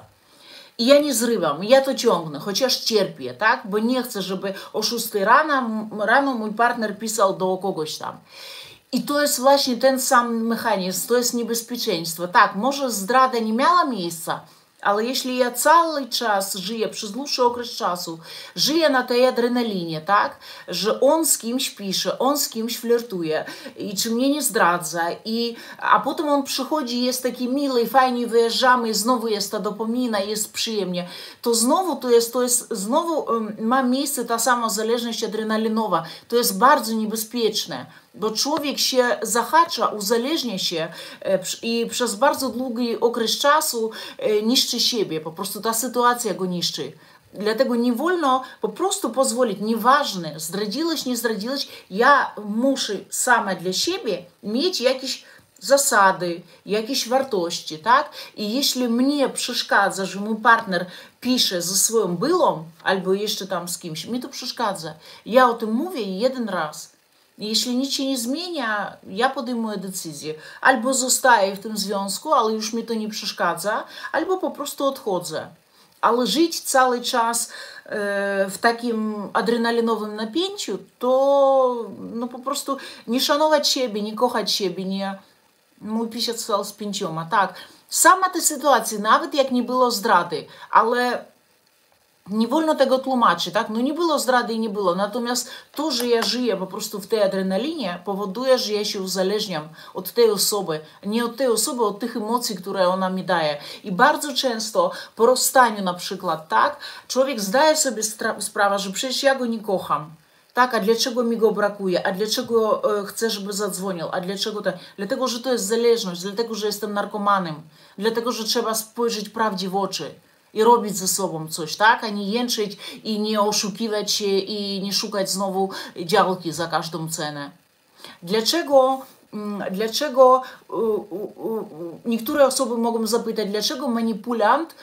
I ja nie zrywam, ja to ciągnę, chociaż cierpię, tak? Bo nie chcę, żeby o szóstej rano, rano mój partner pisał do kogoś tam. I to jest właśnie ten sam mechanizm, to jest niebezpieczeństwo. Tak, może zdrada nie miała miejsca, ale jeśli ja cały czas żyję, przez dłuższy okres czasu, żyję na tej adrenalinie, tak, że on z kimś pisze, on z kimś flirtuje i czy mnie nie zdradza, i, a potem on przychodzi, jest taki miły i fajnie wyjeżdżamy i znowu jest ta dopamina, jest przyjemnie, to znowu to jest, to jest znowu um, ma miejsce ta sama zależność adrenalinowa. To jest bardzo niebezpieczne, bo człowiek się zahacza, uzależnia się e, i przez bardzo długi okres czasu e, niszczy siebie, po prostu ta sytuacja go niszczy. Dlatego nie wolno po prostu pozwolić, nieważne, zdradziłeś, nie zdradziłeś, ja muszę sama dla siebie mieć jakieś zasady, jakieś wartości, tak? I jeśli mnie przeszkadza, że mój partner pisze ze swoją byłą, albo jeszcze tam z kimś, mi to przeszkadza. Ja o tym mówię jeden raz. Jeśli nic się nie zmienia, ja podejmuję decyzję. Albo zostaję w tym związku, ale już mi to nie przeszkadza, albo po prostu odchodzę. Ale żyć cały czas e, w takim adrenalinowym napięciu, to no, po prostu nie szanować siebie, nie kochać siebie, nie... Mój pisiec stał z pięcioma, tak. Sama ta sytuacja, nawet jak nie było zdrady, ale... Nie wolno tego tłumaczyć, tak? No nie było zdrady i nie było. Natomiast to, że ja żyję po prostu w tej adrenalinie, powoduje, że ja się uzależniam od tej osoby. Nie od tej osoby, od tych emocji, które ona mi daje. I bardzo często po rozstaniu na przykład, tak? Człowiek zdaje sobie sprawę, że przecież ja go nie kocham. Tak, a dlaczego mi go brakuje? A dlaczego e, chcę, żeby zadzwonił? A dlaczego tak? Dlatego, że to jest zależność, dlatego, że jestem narkomanem. Dlatego, że trzeba spojrzeć prawdzie w oczy i robić ze sobą coś, tak? A nie jęczyć i nie oszukiwać się i nie szukać znowu działki za każdą cenę. Dlaczego, dlaczego niektóre osoby mogą zapytać, dlaczego manipulant,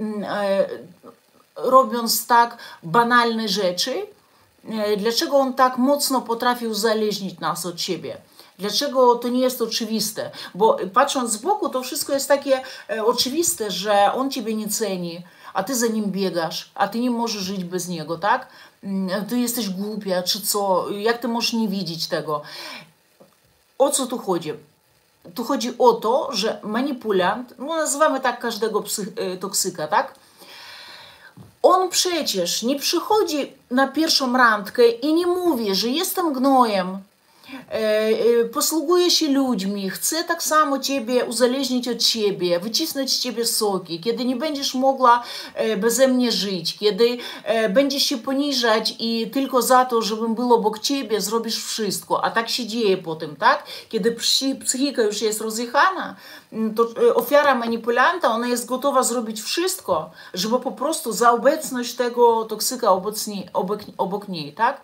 robiąc tak banalne rzeczy, dlaczego on tak mocno potrafi uzależnić nas od siebie? Dlaczego to nie jest oczywiste? Bo patrząc z boku, to wszystko jest takie e, oczywiste, że on ciebie nie ceni, a ty za nim biegasz, a ty nie możesz żyć bez niego, tak? Ty jesteś głupia, czy co? Jak ty możesz nie widzieć tego? O co tu chodzi? Tu chodzi o to, że manipulant, no nazywamy tak każdego psych, e, toksyka, tak? On przecież nie przychodzi na pierwszą randkę i nie mówi, że jestem gnojem, posługuje się ludźmi, chce tak samo Ciebie uzależnić od siebie, wycisnąć z Ciebie soki, kiedy nie będziesz mogła beze mnie żyć, kiedy będziesz się poniżać i tylko za to, żebym był obok Ciebie, zrobisz wszystko, a tak się dzieje potem, tak? Kiedy psychika już jest rozjechana, to ofiara manipulanta, ona jest gotowa zrobić wszystko, żeby po prostu za obecność tego toksyka obok, obok niej, tak?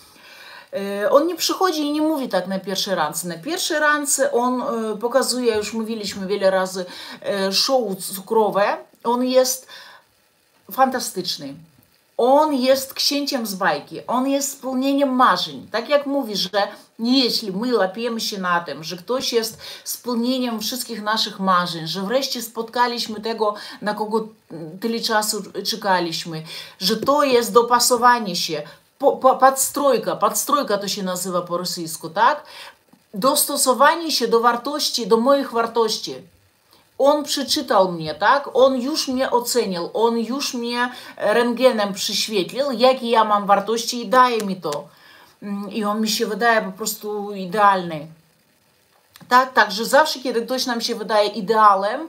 On nie przychodzi i nie mówi tak na pierwszej randce. Na pierwszej randce on pokazuje, już mówiliśmy wiele razy, show cukrowe. On jest fantastyczny. On jest księciem z bajki. On jest spełnieniem marzeń. Tak jak mówisz, że jeśli my łapiemy się na tym, że ktoś jest spełnieniem wszystkich naszych marzeń, że wreszcie spotkaliśmy tego, na kogo tyle czasu czekaliśmy, że to jest dopasowanie się, podstrojka, podstrojka to się nazywa po rosyjsku, tak? Dostosowanie się do wartości, do moich wartości. On przeczytał mnie, tak? On już mnie ocenił, on już mnie rentgenem przyświetlił, jakie ja mam wartości i daje mi to. I on mi się wydaje po prostu idealny. Tak, także zawsze, kiedy ktoś nam się wydaje idealem,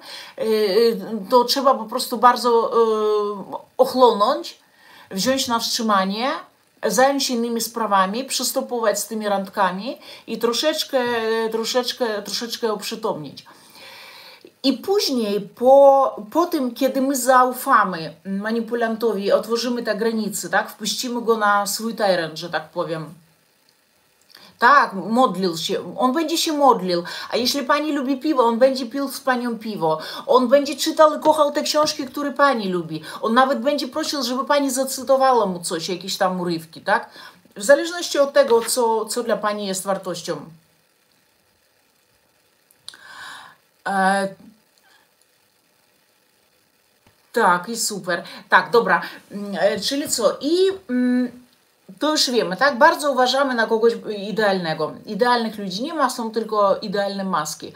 to trzeba po prostu bardzo ochłonąć, wziąć na wstrzymanie, zająć się innymi sprawami, przystopować z tymi randkami i troszeczkę, troszeczkę, troszeczkę oprzytomnić. I później, po, po tym, kiedy my zaufamy manipulantowi, otworzymy te granice, tak, wpuścimy go na swój teren, że tak powiem. Tak, modlił się, on będzie się modlił, a jeśli pani lubi piwo, on będzie pił z panią piwo, on będzie czytał i kochał te książki, które pani lubi, on nawet będzie prosił, żeby pani zacytowała mu coś, jakieś tam urywki, tak? W zależności od tego, co, co dla pani jest wartością. E, tak, i super. Tak, dobra, e, czyli co? I... Mm, to już wiemy, tak? Bardzo uważamy na kogoś idealnego. Idealnych ludzi nie ma, są tylko idealne maski.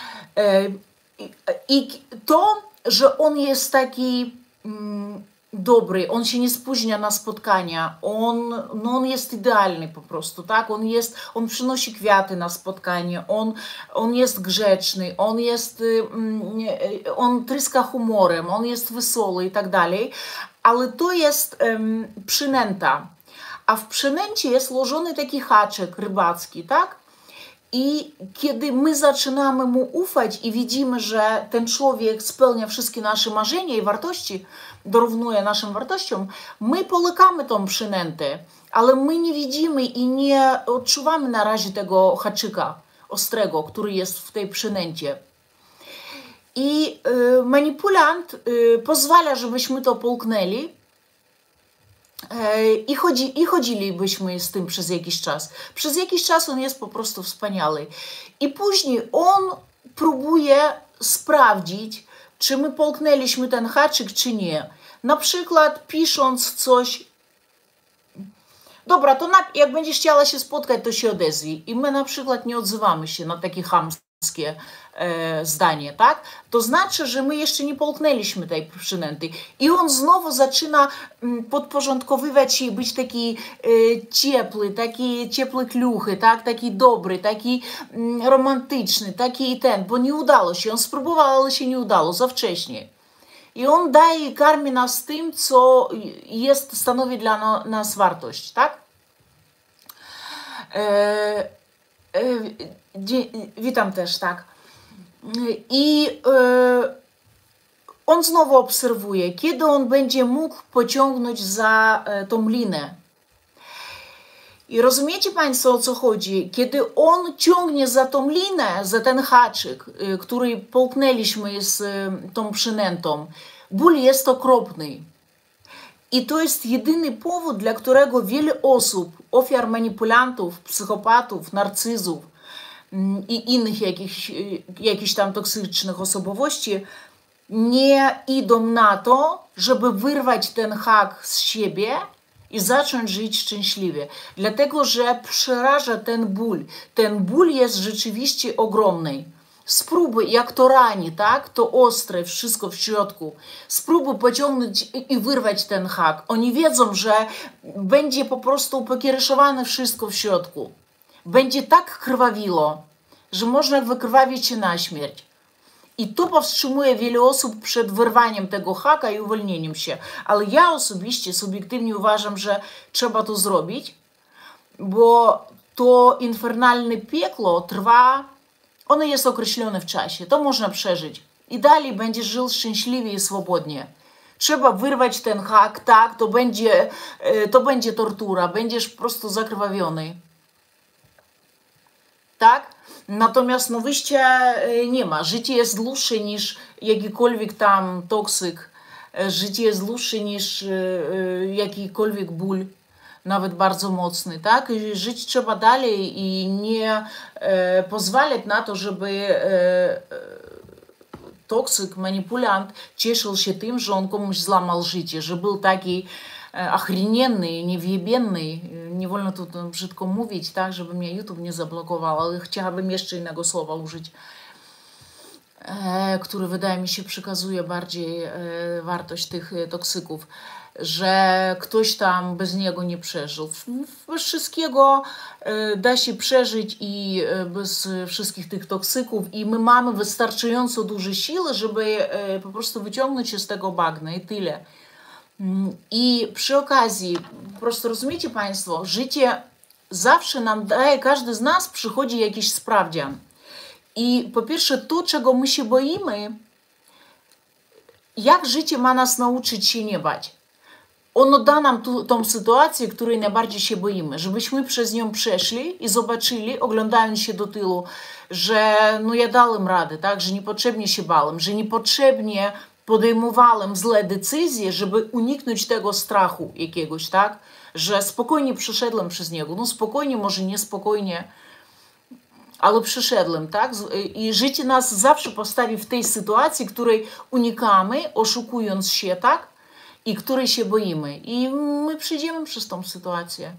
I to, że on jest taki dobry, on się nie spóźnia na spotkania, on, no on jest idealny po prostu, tak? On jest, on przynosi kwiaty na spotkanie, on, on jest grzeczny, on jest, on tryska humorem, on jest wesoły i tak dalej, ale to jest um, przynęta. A w przynęcie jest włożony taki haczyk rybacki, tak? I kiedy my zaczynamy mu ufać i widzimy, że ten człowiek spełnia wszystkie nasze marzenia i wartości, dorównuje naszym wartościom, my połykamy tą przynętę, ale my nie widzimy i nie odczuwamy na razie tego haczyka ostrego, który jest w tej przynęcie. I y, manipulant y, pozwala, żebyśmy to połknęli, I, chodzi, I chodzilibyśmy z tym przez jakiś czas. Przez jakiś czas on jest po prostu wspaniały. I później on próbuje sprawdzić, czy my połknęliśmy ten haczyk, czy nie. Na przykład pisząc coś. Dobra, to na, jak będziesz chciała się spotkać, to się odezwij. I my na przykład nie odzywamy się na takie chamskie e, zdanie, tak? To znaczy, że my jeszcze nie połknęliśmy tej przynęty. I on znowu zaczyna m, podporządkowywać się i być taki e, ciepły, taki ciepły kluchy, tak? Taki dobry, taki m, romantyczny, taki i ten, bo nie udało się. On spróbował, ale się nie udało, za wcześnie. I on daje i karmi nas tym, co jest, stanowi dla no, nas wartość, tak? E, e, witam też, tak. I e, on znowu obserwuje, kiedy on będzie mógł pociągnąć za e, tą linę. I rozumiecie Państwo, o co chodzi? Kiedy on ciągnie za tą linę, za ten haczyk, e, który połknęliśmy z e, tą przynętą, ból jest okropny. I to jest jedyny powód, dla którego wiele osób, ofiar manipulantów, psychopatów, narcyzów i innych jakichś, jakichś tam toksycznych osobowości nie idą na to, żeby wyrwać ten hak z siebie i zacząć żyć szczęśliwie. Dlatego, że przeraża ten ból. Ten ból jest rzeczywiście ogromny. Spróbuj, jak to rani, tak? To ostre, wszystko w środku. Spróbuj pociągnąć i wyrwać ten hak. Oni wiedzą, że będzie po prostu pokiereszowane wszystko w środku. będzie tak krwawiło, że można wykrwawić się na śmierć. I to powstrzymuje wiele osób przed wyrwaniem tego haka i uwolnieniem się. Ale ja osobiście, subiektywnie uważam, że trzeba to zrobić, bo to infernalne piekło trwa, ono jest określone w czasie, to można przeżyć. I dalej będziesz żył szczęśliwie i swobodnie. Trzeba wyrwać ten hak, tak, to będzie, to będzie tortura, będziesz po prostu zakrwawiony. Tak? Natomiast no, wyjścia nie ma. Życie jest dłuższe niż jakikolwiek tam toksyk. Życie jest dłuższe niż jakikolwiek ból, nawet bardzo mocny. Tak? Żyć trzeba dalej i nie e, pozwalać na to, żeby e, toksyk, manipulant cieszył się tym, że on komuś złamał życie, że był taki охрененный, niewiebieńny, nie wolno tu brzydko mówić, tak, żeby mnie YouTube nie zablokował, ale chciałabym jeszcze innego słowa użyć, e, który wydaje mi się przekazuje bardziej e, wartość tych toksyków, że ktoś tam bez niego nie przeżył. Bez wszystkiego e, da się przeżyć i e, bez wszystkich tych toksyków i my mamy wystarczająco duże siły, żeby e, po prostu wyciągnąć się z tego bagna i tyle. I przy okazji, po prostu rozumiecie Państwo, życie zawsze nam daje, każdy z nas przychodzi jakiś sprawdzian. I po pierwsze to, czego my się boimy, jak życie ma nas nauczyć się nie bać. Ono da nam tu, tą sytuację, której najbardziej się boimy, żebyśmy przez nią przeszli i zobaczyli, oglądając się do tyłu, że no ja dałem radę, tak, że niepotrzebnie się bałem, że niepotrzebnie podejmowałem złe decyzje, żeby uniknąć tego strachu jakiegoś, tak? Że spokojnie przeszedłem przez niego. No spokojnie, może niespokojnie, ale przeszedłem, tak? I życie nas zawsze postawi w tej sytuacji, której unikamy, oszukując się, tak? I której się boimy. I my przejdziemy przez tą sytuację.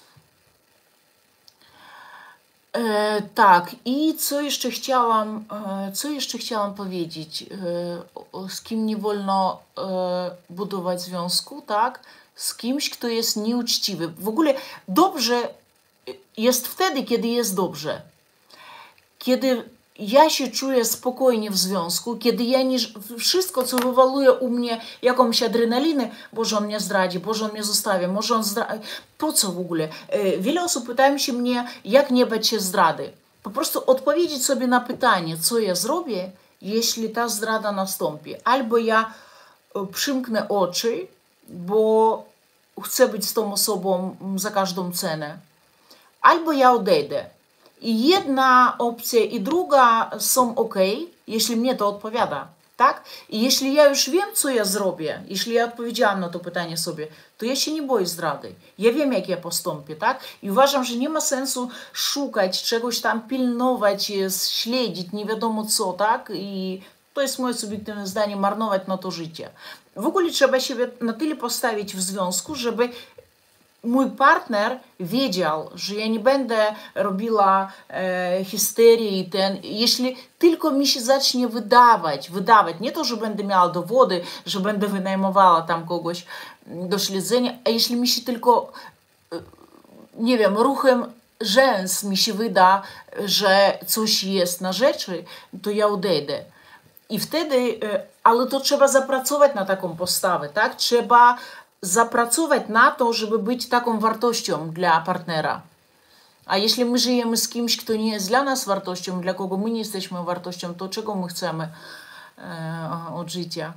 E, tak, i co jeszcze chciałam, e, co jeszcze chciałam powiedzieć, e, z kim nie wolno e, budować związku, tak? Z kimś, kto jest nieuczciwy. W ogóle dobrze jest wtedy, kiedy jest dobrze. Kiedy ja się czuję spokojnie w związku, kiedy ja nie, wszystko, co wywołuje u mnie jakąś adrenalinę, Boże, on mnie zdradzi, Boże, on mnie zostawi, może on zdradzi. Po co w ogóle? Wiele osób pytają się mnie, jak nie bać się zdrady. Po prostu odpowiedzieć sobie na pytanie, co ja zrobię, jeśli ta zdrada nastąpi. Albo ja przymknę oczy, bo chcę być z tą osobą za każdą cenę. Albo ja odejdę. I jedna opcja i druga są ok, jeśli mnie to odpowiada, tak? I jeśli ja już wiem, co ja zrobię, jeśli ja odpowiedziałam na to pytanie sobie, to ja się nie boję zdrady. Ja wiem, jak ja postąpię, tak? I uważam, że nie ma sensu szukać czegoś tam, pilnować, śledzić, nie wiadomo co, tak? I to jest moje subiektywne zdanie, marnować na to życie. W ogóle trzeba siebie na tyle postawić w związku, żeby mój partner wiedział, że ja nie będę robiła e, histerii i ten, jeśli tylko mi się zacznie wydawać, wydawać, nie to, że będę miała dowody, że będę wynajmowała tam kogoś do śledzenia, a jeśli mi się tylko, e, nie wiem, ruchem rzęs mi się wyda, że coś jest na rzeczy, to ja odejdę. I wtedy, e, ale to trzeba zapracować na taką postawę, tak? Trzeba zapracować na to, żeby być taką wartością dla partnera. A jeśli my żyjemy z kimś, kto nie jest dla nas wartością, dla kogo my nie jesteśmy wartością, to czego my chcemy e, od życia?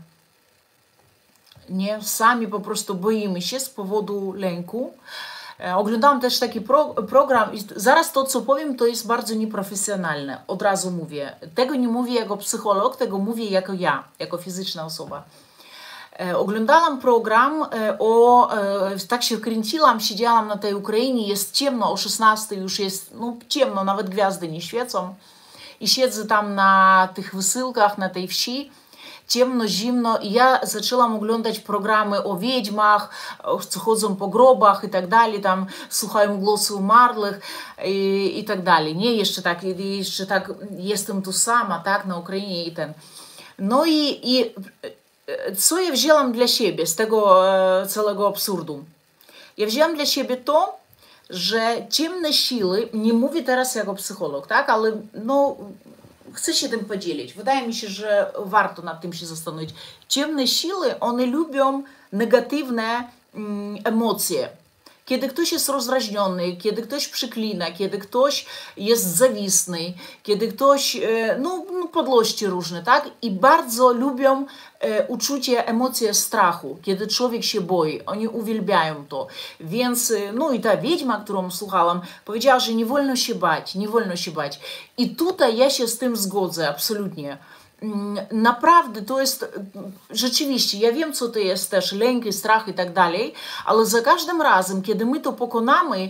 Nie, sami po prostu boimy się z powodu lęku. E, oglądałam też taki pro, program i zaraz to, co powiem, to jest bardzo nieprofesjonalne. Od razu mówię. Tego nie mówię jako psycholog, tego mówię jako ja, jako fizyczna osoba. Oglądałam program, o, tak się kręciłam, siedziałam na tej Ukrainie, jest ciemno, o szesnastej już jest no, ciemno, nawet gwiazdy nie świecą. I siedzę tam na tych wysyłkach, na tej wsi, ciemno, zimno i ja zaczęłam oglądać programy o wiedźmach, co chodzą po grobach i tak dalej, tam słuchają głosu umarłych i, i tak dalej. Nie, jeszcze tak, jeszcze tak jestem tu sama, tak, na Ukrainie i ten. No i, i co ja wzięłam dla siebie z tego e, całego absurdu? Ja wzięłam dla siebie to, że ciemne siły, nie mówię teraz jako psycholog, tak, ale no, chcę się tym podzielić. Wydaje mi się, że warto nad tym się zastanowić. Ciemne siły, one lubią negatywne mm, emocje. Kiedy ktoś jest rozdrażniony, kiedy ktoś przyklina, kiedy ktoś jest zawisny, kiedy ktoś, no, no podłości różne, tak? I bardzo lubią e, uczucie, emocje strachu, kiedy człowiek się boi. Oni uwielbiają to. Więc, no i ta wiedźma, którą słuchałam, powiedziała, że nie wolno się bać, nie wolno się bać. I tutaj ja się z tym zgodzę, absolutnie. Naprawdę to jest, rzeczywiście, ja wiem, co to jest też lęk i strach i tak dalej, ale za każdym razem, kiedy my to pokonamy,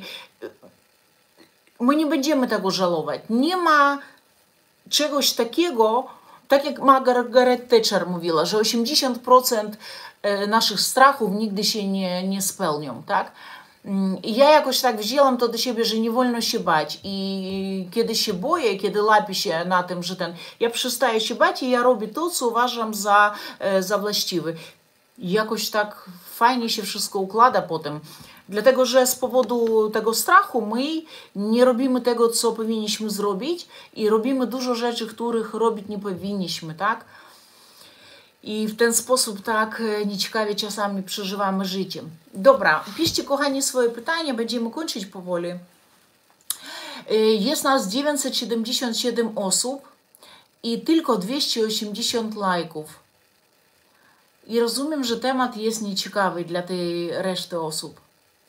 my nie będziemy tego żałować. Nie ma czegoś takiego, tak jak Margaret Thatcher mówiła, że osiemdziesiąt procent naszych strachów nigdy się nie, nie spełnią, tak? I ja jakoś tak wzięłam to do siebie, że nie wolno się bać. I kiedy się boję, kiedy łapię się na tym, że ten, ja przestaję się bać i ja robię to, co uważam za, za właściwe. I jakoś tak fajnie się wszystko układa potem. Dlatego, że z powodu tego strachu my nie robimy tego, co powinniśmy zrobić i robimy dużo rzeczy, których robić nie powinniśmy, tak? I w ten sposób tak nieciekawie czasami przeżywamy życie. Dobra, piszcie, kochani, swoje pytania, będziemy kończyć powoli. Jest nas dziewięćset siedemdziesiąt siedem osób i tylko dwieście osiemdziesiąt lajków. I rozumiem, że temat jest nieciekawy dla tej reszty osób.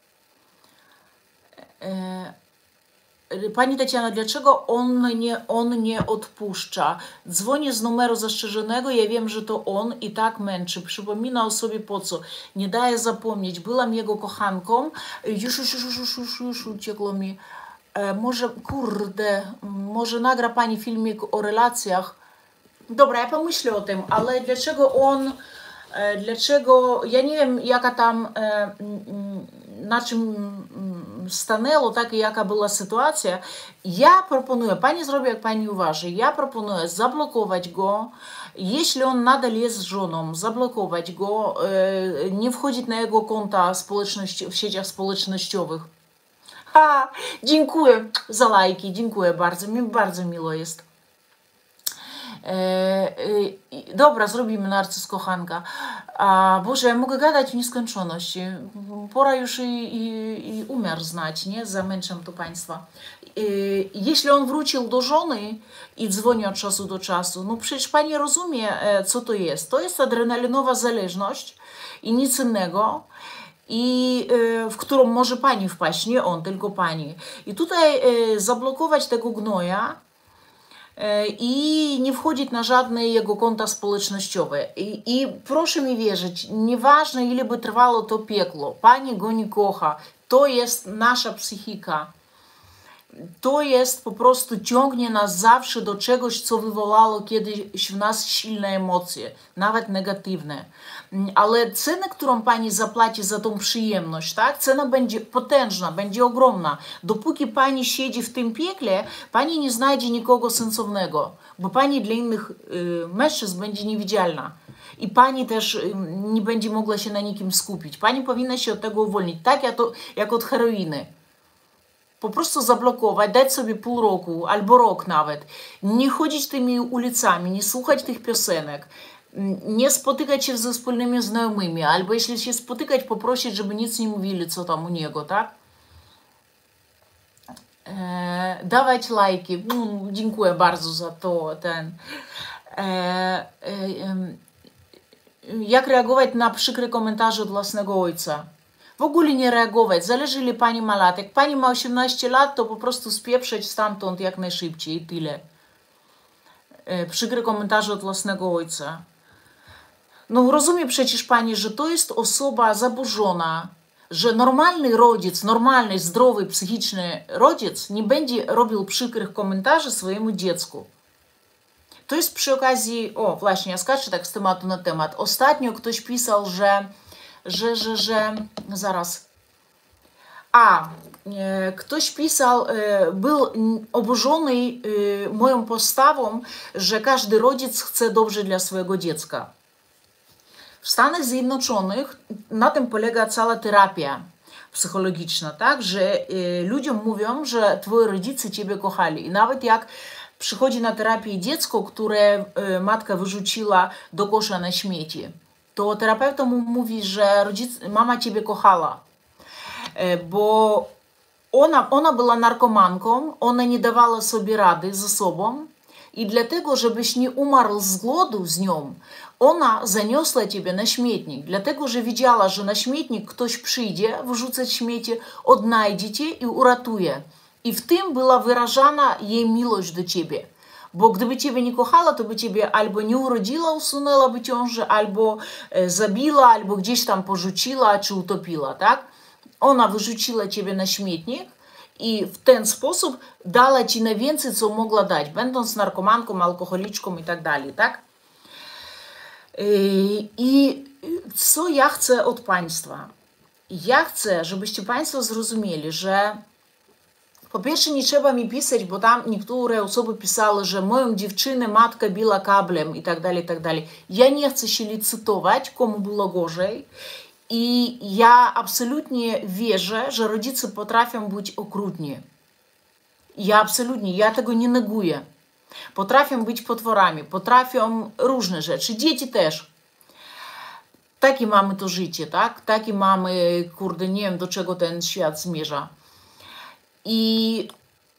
Pani Tatiana, dlaczego on nie, on nie odpuszcza? Dzwonię z numeru zastrzeżonego, ja wiem, że to on i tak męczy. Przypomina o sobie po co. Nie daje zapomnieć. Byłam jego kochanką. Już, już, już, już, już, już uciekło mi. E, może, kurde, może nagra pani filmik o relacjach. Dobra, ja pomyślę o tym, ale dlaczego on, e, dlaczego, ja nie wiem, jaka tam, e, na czym stanęło, tak i jaka była sytuacja. Ja proponuję, pani zrobi jak pani uważa, ja proponuję zablokować go, jeśli on nadal jest z żoną, zablokować go, e, nie wchodzić na jego konta społeczności, w sieciach społecznościowych. Ha, dziękuję za lajki, dziękuję bardzo, mi bardzo miło jest. E, e, dobra, zrobimy narcyz kochanka. A Boże, ja mogę gadać w nieskończoność. Pora już i, i, i umiar znać, nie? Zamęczam to Państwa. E, jeśli on wrócił do żony i dzwoni od czasu do czasu, no przecież Pani rozumie, co to jest. To jest adrenalinowa zależność i nic innego. I w którą może Pani wpaść, nie on, tylko Pani. I tutaj zablokować tego gnoja i nie wchodzić na żadne jego konta społecznościowe. I, I proszę mi wierzyć, nieważne ile by trwało to piekło, Pani go nie kocha, to jest nasza psychika. To jest po prostu ciągnie nas zawsze do czegoś, co wywołało kiedyś w nas silne emocje, nawet negatywne. Ale cenę, którą Pani zapłaci za tą przyjemność, tak? Cena będzie potężna, będzie ogromna. Dopóki Pani siedzi w tym piekle, Pani nie znajdzie nikogo sensownego, bo Pani dla innych y, mężczyzn będzie niewidzialna. I Pani też y, nie będzie mogła się na nikim skupić. Pani powinna się od tego uwolnić, tak jak, to, jak od heroiny. Po prostu zablokować, dać sobie pół roku albo rok nawet. Nie chodzić tymi ulicami, nie słuchać tych piosenek, nie spotykać się ze wspólnymi znajomymi, albo jeśli się spotykać, poprosić, żeby nic nie mówili, co tam u niego, tak? E, dawać lajki. Mm, dziękuję bardzo za to. Ten. E, e, e, jak reagować na przykre komentarze od własnego ojca? W ogóle nie reagować, zależy ile Pani ma lat. Jak Pani ma osiemnaście lat, to po prostu spieprzeć stamtąd jak najszybciej i tyle. E, przykre komentarze od własnego ojca. No rozumie przecież Pani, że to jest osoba zaburzona, że normalny rodzic, normalny, zdrowy, psychiczny rodzic nie będzie robił przykrych komentarzy swojemu dziecku. To jest przy okazji, o właśnie, ja skaczę tak z tematu na temat. Ostatnio ktoś pisał, że że, że, że, zaraz. A, e, ktoś pisał, e, był oburzony e, moją postawą, że każdy rodzic chce dobrze dla swojego dziecka. W Stanach Zjednoczonych na tym polega cała terapia. W psychologiczna, tak? Że y, ludziom mówią, że twoi rodzice ciebie kochali. I nawet jak przychodzi na terapię dziecko, które y, matka wyrzuciła do kosza na śmieci, to terapeuta mu mówi, że rodzic, mama ciebie kochała, y, bo ona, ona była narkomanką, ona nie dawała sobie rady ze sobą i dlatego, żebyś nie umarł z głodu z nią, ona zaniosła ciebie na śmietnik, dlatego, że wiedziała, że na śmietnik ktoś przyjdzie wyrzucać śmieci, odnajdzie cię i uratuje. I w tym była wyrażana jej miłość do ciebie. Bo gdyby ciebie nie kochała, to by ciebie albo nie urodziła, usunęłaby ciążę, albo e, zabiła, albo gdzieś tam porzuciła, czy utopiła, tak? Ona wyrzuciła ciebie na śmietnik i w ten sposób dała ci najwięcej, co mogła dać, będąc narkomanką, alkoholiczką i tak dalej, tak? I co ja chcę od Państwa? Ja chcę, żebyście Państwo zrozumieli, że po pierwsze nie trzeba mi pisać, bo tam niektóre osoby pisały, że moją dziewczynę matka biła kablem i tak dalej, i tak dalej. Ja nie chcę się licytować, komu było gorzej. I ja absolutnie wierzę, że rodzice potrafią być okrutni. Ja absolutnie, ja tego nie neguję. Potrafią być potworami, potrafią różne rzeczy. Dzieci też. Takie mamy to życie, tak? Takie mamy, kurde, nie wiem, do czego ten świat zmierza. I...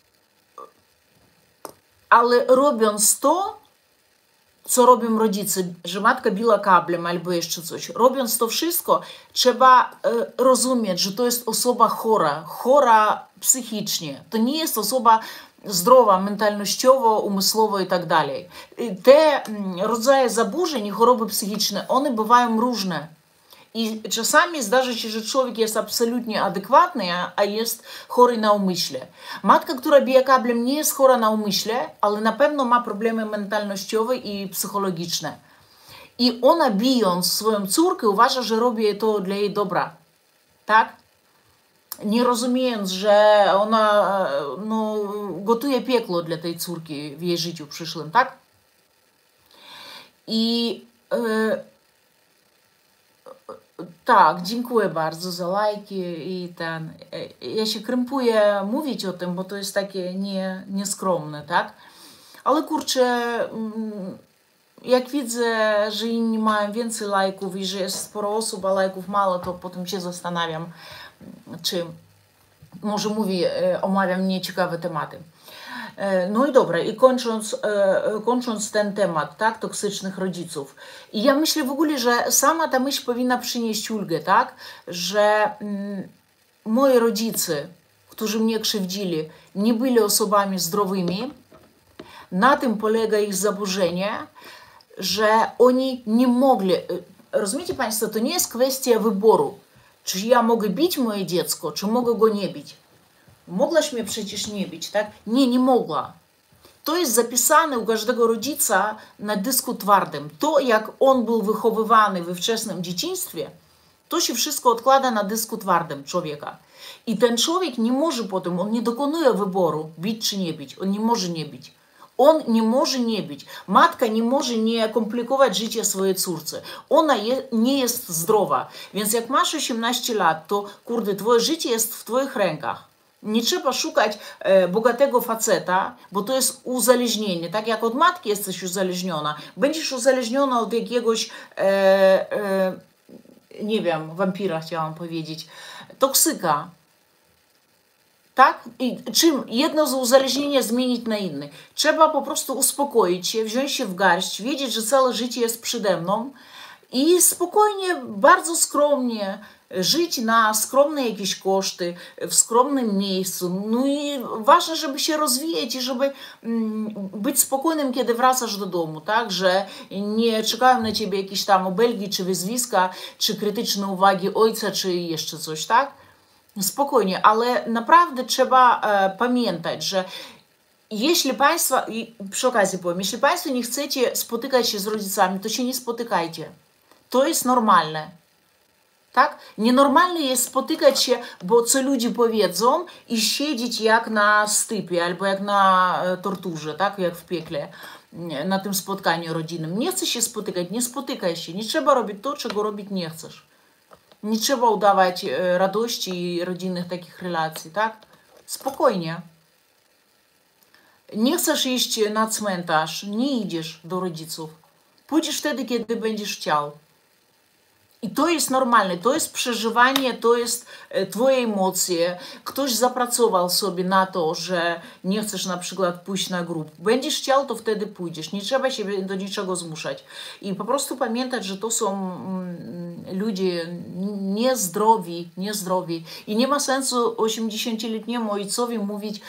Ale robiąc to, co robią rodzice, że matka biła kablem albo jeszcze coś, robiąc to wszystko, trzeba e, rozumieć, że to jest osoba chora, chora psychicznie. To nie jest osoba zdrowa, mentalnościowo, umysłowo i tak dalej. Te rodzaje zaburzeń i choroby psychiczne, one bywają różne. I czasami zdarza się, że człowiek jest absolutnie adekwatny, a jest chory na umyśle. Matka, która bije kablem, nie jest chora na umyśle, ale na pewno ma problemy mentalnościowe i psychologiczne. I ona, bijąc swoją córkę, uważa, że robi to dla jej dobra. Tak? Nie rozumiejąc, że ona no, gotuje piekło dla tej córki w jej życiu przyszłym, tak? I e, tak, dziękuję bardzo za lajki i ten. Ja się krępuję mówić o tym, bo to jest takie nie, nieskromne, tak? Ale kurczę, jak widzę, że inni mają więcej lajków i że jest sporo osób, a lajków mało, to potem się zastanawiam, czy może mówię, omawiam nieciekawe tematy. No i dobra, i kończąc, kończąc ten temat, tak, toksycznych rodziców. I ja myślę w ogóle, że sama ta myśl powinna przynieść ulgę, tak, że mm, moi rodzice, którzy mnie krzywdzili, nie byli osobami zdrowymi. Na tym polega ich zaburzenie, że oni nie mogli, rozumiecie Państwo, to nie jest kwestia wyboru, czy ja mogę bić moje dziecko, czy mogę go nie bić. Mogłaś mnie przecież nie bić, tak? Nie, nie mogła. To jest zapisane u każdego rodzica na dysku twardym. To, jak on był wychowywany we wczesnym dzieciństwie, to się wszystko odkłada na dysku twardym człowieka. I ten człowiek nie może potem, on nie dokonuje wyboru, bić czy nie bić. On nie może nie bić. On nie może nie bić. Matka nie może nie komplikować życia swojej córce. Ona je, nie jest zdrowa. Więc jak masz osiemnaście lat, to kurde, twoje życie jest w twoich rękach. Nie trzeba szukać e, bogatego faceta, bo to jest uzależnienie. Tak jak od matki jesteś uzależniona, będziesz uzależniona od jakiegoś, e, e, nie wiem, wampira chciałam powiedzieć, toksyka. Tak? I czym jedno z uzależnienia zmienić na inne? Trzeba po prostu uspokoić się, wziąć się w garść, wiedzieć, że całe życie jest przede mną i spokojnie, bardzo skromnie żyć na skromne jakieś koszty, w skromnym miejscu. No i ważne, żeby się rozwijać i żeby mm, być spokojnym, kiedy wracasz do domu, tak? Że nie czekają na ciebie jakieś tam obelgi, czy wyzwiska, czy krytyczne uwagi ojca, czy jeszcze coś, tak? Spokojnie, ale naprawdę trzeba e, pamiętać, że jeśli Państwo, i przy okazji powiem, jeśli Państwo nie chcecie spotykać się z rodzicami, to się nie spotykajcie. To jest normalne. Tak? Nienormalne jest spotykać się, bo co ludzie powiedzą i siedzieć jak na stypie albo jak na torturze, tak? Jak w piekle, na tym spotkaniu rodzinnym. Nie chcesz się spotykać, nie spotykaj się. Nie trzeba robić to, czego robić nie chcesz. Nie trzeba udawać e, radości i rodzinnych takich relacji, tak? Spokojnie. Nie chcesz iść na cmentarz, nie idziesz do rodziców. Pójdziesz wtedy, kiedy będziesz chciał. I to jest normalne, to jest przeżywanie, to jest e, twoje emocje. Ktoś zapracował sobie na to, że nie chcesz na przykład pójść na grób. Będziesz chciał, to wtedy pójdziesz. Nie trzeba się do niczego zmuszać. I po prostu pamiętać, że to są mm, ludzie niezdrowi, niezdrowi. I nie ma sensu osiemdziesięcioletniemu ojcowi mówić,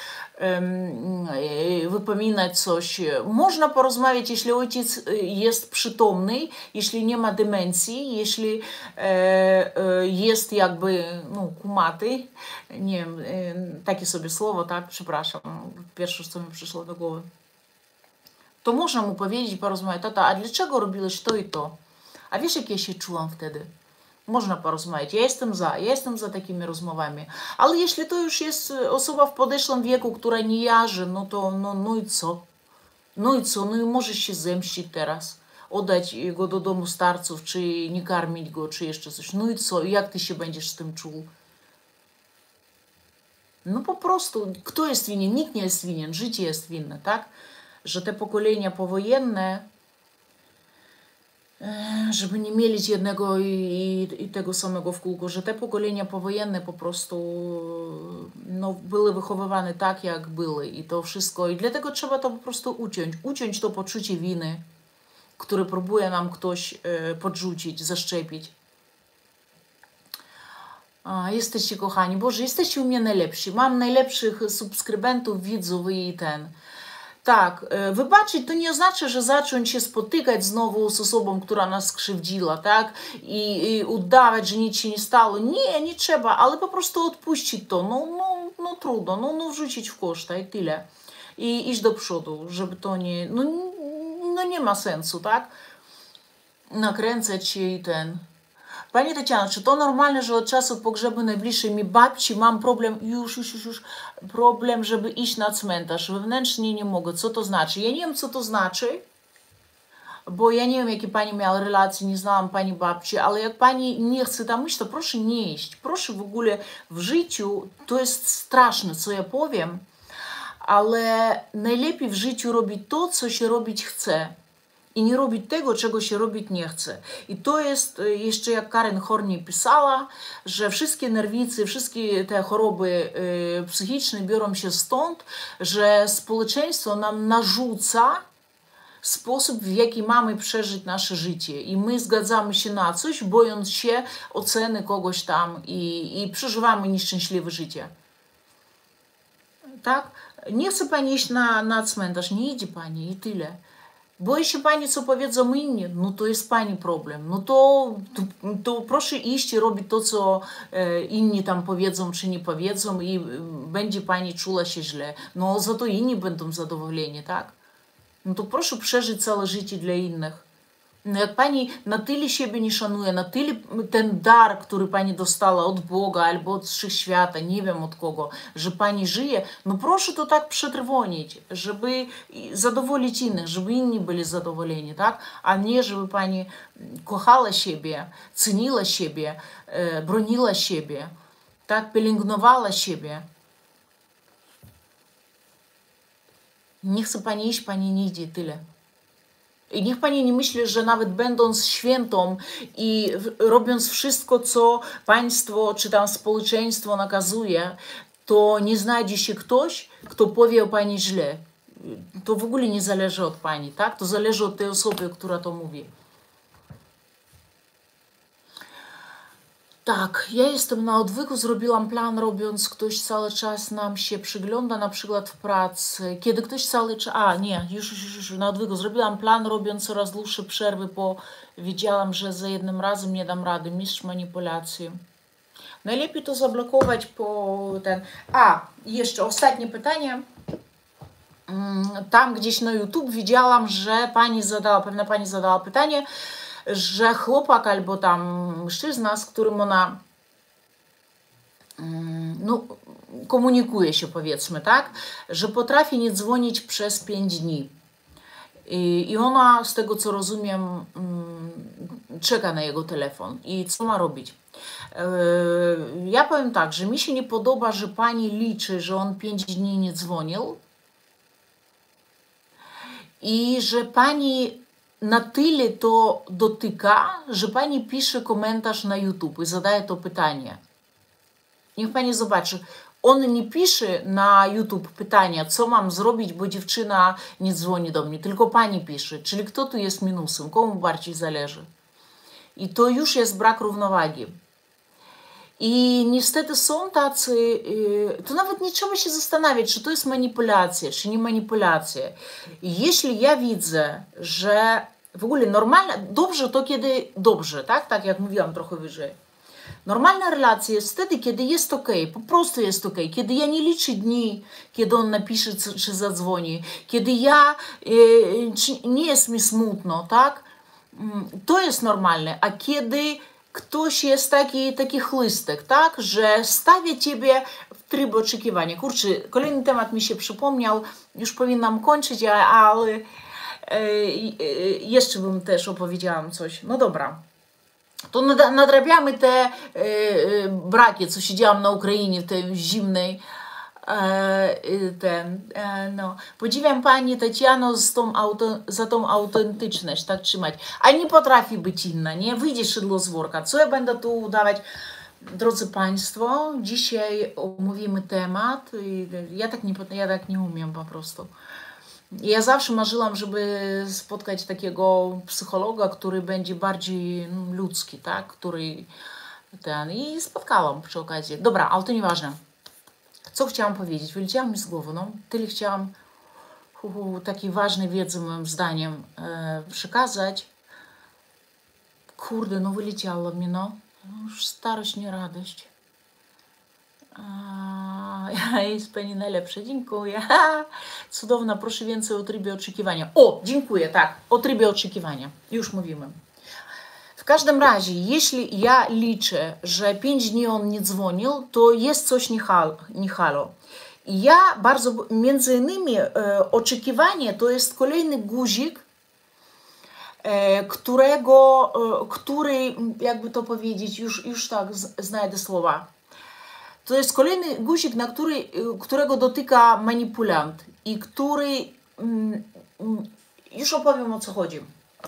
wypominać coś. Można porozmawiać, jeśli ojciec jest przytomny, jeśli nie ma demencji, jeśli e, e, jest jakby no, kumaty, nie wiem, e, takie sobie słowo, tak, przepraszam, pierwsze, co mi przyszło do głowy, to można mu powiedzieć, porozmawiać, tata, a dlaczego robiłeś to i to? A wiesz, jak ja się czułam wtedy? Można porozmawiać. Ja jestem za, ja jestem za takimi rozmowami. Ale jeśli to już jest osoba w podeszłym wieku, która nie jarzy, no to no, no i co? No i co? No i możesz się zemścić teraz. Oddać go do domu starców, czy nie karmić go, czy jeszcze coś. No i co? I jak ty się będziesz z tym czuł? No po prostu, kto jest winien? Nikt nie jest winien. Życie jest winne, tak? Że te pokolenia powojenne, żeby nie mielić jednego i, i, i tego samego w kółko, że te pokolenia powojenne po prostu no, były wychowywane tak, jak były i to wszystko. I dlatego trzeba to po prostu uciąć. Uciąć to poczucie winy, które próbuje nam ktoś e, podrzucić, zaszczepić. A, jesteście kochani. Boże, jesteście u mnie najlepsi. Mam najlepszych subskrybentów, widzów i ten... Tak, wybaczyć to nie oznacza, że zacząć się spotykać znowu z osobą, która nas skrzywdziła, tak? I, i udawać, że nic się nie stało. Nie, nie trzeba, ale po prostu odpuścić to. No, no, no trudno, no, no wrzucić w koszta i tyle. I iść do przodu, żeby to nie... No, no nie ma sensu, tak? Nakręcać się i ten... Pani Tatiana, czy to normalne, że od czasu pogrzebu najbliższej mi babci mam problem, już, już, już, już, problem, żeby iść na cmentarz. Wewnętrznie nie mogę. Co to znaczy? Ja nie wiem, co to znaczy, bo ja nie wiem, jakie pani miała relacje, nie znałam pani babci, ale jak pani nie chce tam iść, to proszę nie iść. Proszę w ogóle w życiu, to jest straszne, co ja powiem, ale najlepiej w życiu robić to, co się robić chce. I nie robić tego, czego się robić nie chce. I to jest jeszcze, jak Karen Horney pisała, że wszystkie nerwice, wszystkie te choroby y, psychiczne biorą się stąd, że społeczeństwo nam narzuca sposób, w jaki mamy przeżyć nasze życie. I my zgadzamy się na coś, bojąc się oceny kogoś tam i, i przeżywamy nieszczęśliwe życie. Tak? Nie chce pani iść na, na cmentarz, nie idzie pani i tyle. Boi się pani, co powiedzą inni, no to jest pani problem. No to, to, to proszę iść i robić to, co e, inni tam powiedzą, czy nie powiedzą i będzie pani czula się źle. No za to inni będą zadowoleni, tak? No to proszę przeżyć całe życie dla innych. No jak pani na tyle siebie nie szanuje, na tyle ten dar, który pani dostała od Boga albo od Wszechświata, nie wiem od kogo, że pani żyje, no proszę to tak przetrwonić, żeby zadowolić innych, żeby inni byli zadowoleni, tak? A nie, żeby pani kochała siebie, ceniła siebie, e, broniła siebie, tak? Pielęgnowała siebie. Nie chce pani iść, pani nie idzie, tyle. I niech pani nie myśli, że nawet będąc świętą i robiąc wszystko, co państwo czy tam społeczeństwo nakazuje, to nie znajdzie się ktoś, kto powie o pani źle. To w ogóle nie zależy od pani, tak? To zależy od tej osoby, która to mówi. Tak, ja jestem na odwyku, zrobiłam plan, robiąc, ktoś cały czas nam się przygląda, na przykład w pracy. Kiedy ktoś cały czas... A, nie, już, już, już na odwyku. Zrobiłam plan, robiąc coraz dłuższe przerwy, bo wiedziałam, że za jednym razem nie dam rady. Mistrz manipulacji. Najlepiej to zablokować po ten... A, jeszcze ostatnie pytanie. Tam gdzieś na YouTube widziałam, że pani zadała, pewna pani zadała pytanie, że chłopak albo tam mężczyzna, z którym ona no, komunikuje się, powiedzmy, tak, że potrafi nie dzwonić przez pięć dni. I, I ona, z tego co rozumiem, czeka na jego telefon i co ma robić. Ja powiem tak, że mi się nie podoba, że pani liczy, że on pięć dni nie dzwonił i że pani na tyle to dotyka, że pani pisze komentarz na YouTube i zadaje to pytanie. Niech pani zobaczy, on nie pisze na YouTube pytania, co mam zrobić, bo dziewczyna nie dzwoni do mnie, tylko pani pisze. Czyli kto tu jest minusem, komu bardziej zależy. I to już jest brak równowagi. I niestety są tacy, to nawet nie trzeba się zastanawiać, czy to jest manipulacja, czy nie manipulacja. Jeśli ja widzę, że w ogóle normalne, dobrze to kiedy dobrze, tak? Tak jak mówiłam trochę wyżej. Normalna relacja jest wtedy, kiedy jest ok, po prostu jest ok, kiedy ja nie liczę dni, kiedy on napisze czy zadzwoni, kiedy ja, czy nie jest mi smutno, tak? To jest normalne, a kiedy ktoś jest taki, taki chlystek, tak, że stawia ciebie w tryb oczekiwania. Kurczę, kolejny temat mi się przypomniał, już powinnam kończyć, ale e, e, jeszcze bym też opowiedziałam coś. No dobra. To nadrabiamy te e, braki, co siedziałam na Ukrainie w tej zimnej. Ten, no. Podziwiam pani Tatiano z tą auto, za tą autentyczność, tak trzymać. A nie potrafi być inna, nie? Wyjdzie szydło z worka. Co ja będę tu udawać? Drodzy Państwo, dzisiaj omówimy temat. Ja tak nie, ja tak nie umiem po prostu. Ja zawsze marzyłam, żeby spotkać takiego psychologa, który będzie bardziej ludzki, tak? Który ten... I spotkałam przy okazji. Dobra, ale to nieważne. Co chciałam powiedzieć? Wyleciało mi z głowy. No, tyle chciałam hu, hu, takiej ważnej wiedzy, moim zdaniem, e, przekazać. Kurde, no wyleciało mi, no. Już starość, nie radość. A, jest pani najlepsza, dziękuję. Cudowna, proszę więcej o trybie oczekiwania. O, dziękuję, tak, o trybie oczekiwania. Już mówimy. W każdym razie, jeśli ja liczę, że pięć dni on nie dzwonił, to jest coś nie halo. I ja bardzo, między innymi e, oczekiwanie to jest kolejny guzik, e, którego, e, który, jakby to powiedzieć, już, już tak znajdę słowa. To jest kolejny guzik, na który, którego dotyka manipulant i który, mm, już opowiem, o co chodzi.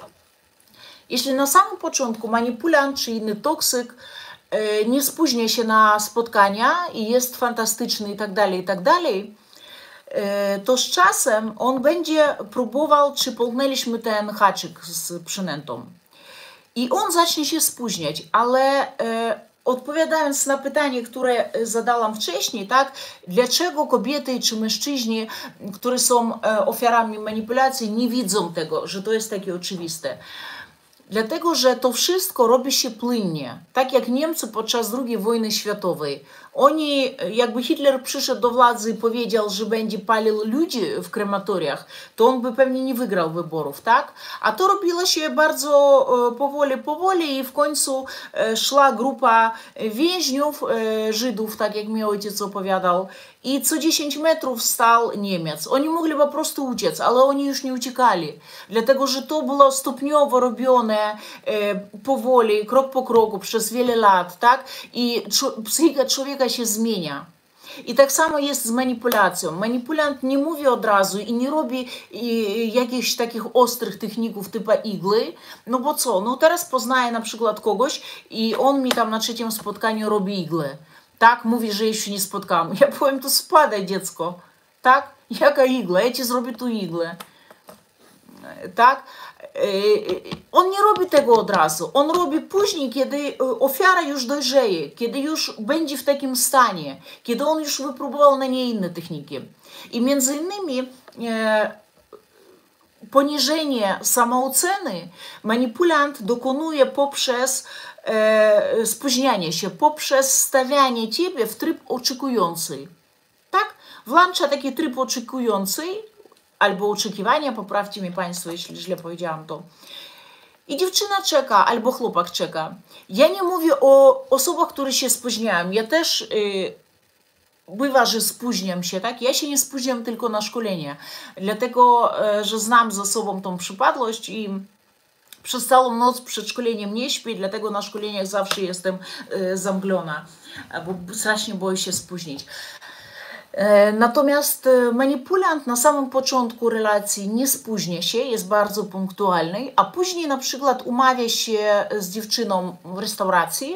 Jeśli na samym początku manipulant czy inny toksyk e, nie spóźnia się na spotkania i jest fantastyczny i tak dalej, i tak dalej, e, to z czasem on będzie próbował, czy połknęliśmy ten haczyk z przynętą. I on zacznie się spóźniać, ale e, odpowiadając na pytanie, które zadałam wcześniej, tak, dlaczego kobiety czy mężczyźni, którzy są e, ofiarami manipulacji, nie widzą tego, że to jest takie oczywiste. Dlatego, że to wszystko robi się płynnie. Tak jak Niemcy podczas drugiej wojny światowej. Oni, jakby Hitler przyszedł do władzy i powiedział, że będzie palił ludzi w krematoriach, to on by pewnie nie wygrał wyborów, tak? A to robiło się bardzo powoli, powoli i w końcu szła grupa więźniów, Żydów, tak jak mi ojciec opowiadał, i co dziesięć metrów stał Niemiec. Oni mogli po prostu uciec, ale oni już nie uciekali. Dlatego, że to było stopniowo robione e, powoli, krok po kroku, przez wiele lat, tak? I psychika człowieka się zmienia. I tak samo jest z manipulacją. Manipulant nie mówi od razu i nie robi i, jakichś takich ostrych techników typu igły. No bo co? No teraz poznaję na przykład kogoś i on mi tam na trzecim spotkaniu robi igłę. Tak, mówi, że jeszcze nie spotkałam. Ja powiem, to spadaj, dziecko. Tak? Jaka igła? Ja ci zrobię tu igłę. Tak? On nie robi tego od razu. On robi później, kiedy ofiara już dojrzeje, kiedy już będzie w takim stanie, kiedy on już wypróbował na niej inne techniki. I między innymi e, poniżenie samooceny manipulant dokonuje poprzez e, spóźnianie się, poprzez stawianie ciebie w tryb oczekujący. Tak? Włącza taki tryb oczekujący, albo oczekiwania, poprawcie mnie Państwo, jeśli źle powiedziałam to. I dziewczyna czeka, albo chłopak czeka. Ja nie mówię o osobach, które się spóźniają. Ja też yy, bywa, że spóźniam się, tak? Ja się nie spóźniam tylko na szkolenie, dlatego, yy, że znam za sobą tą przypadłość i Przez całą noc przed szkoleniem nie śpię, dlatego na szkoleniach zawsze jestem e, zamglona, bo strasznie boję się spóźnić. E, Natomiast e, manipulant na samym początku relacji nie spóźnia się, jest bardzo punktualny, a później na przykład umawia się z dziewczyną w restauracji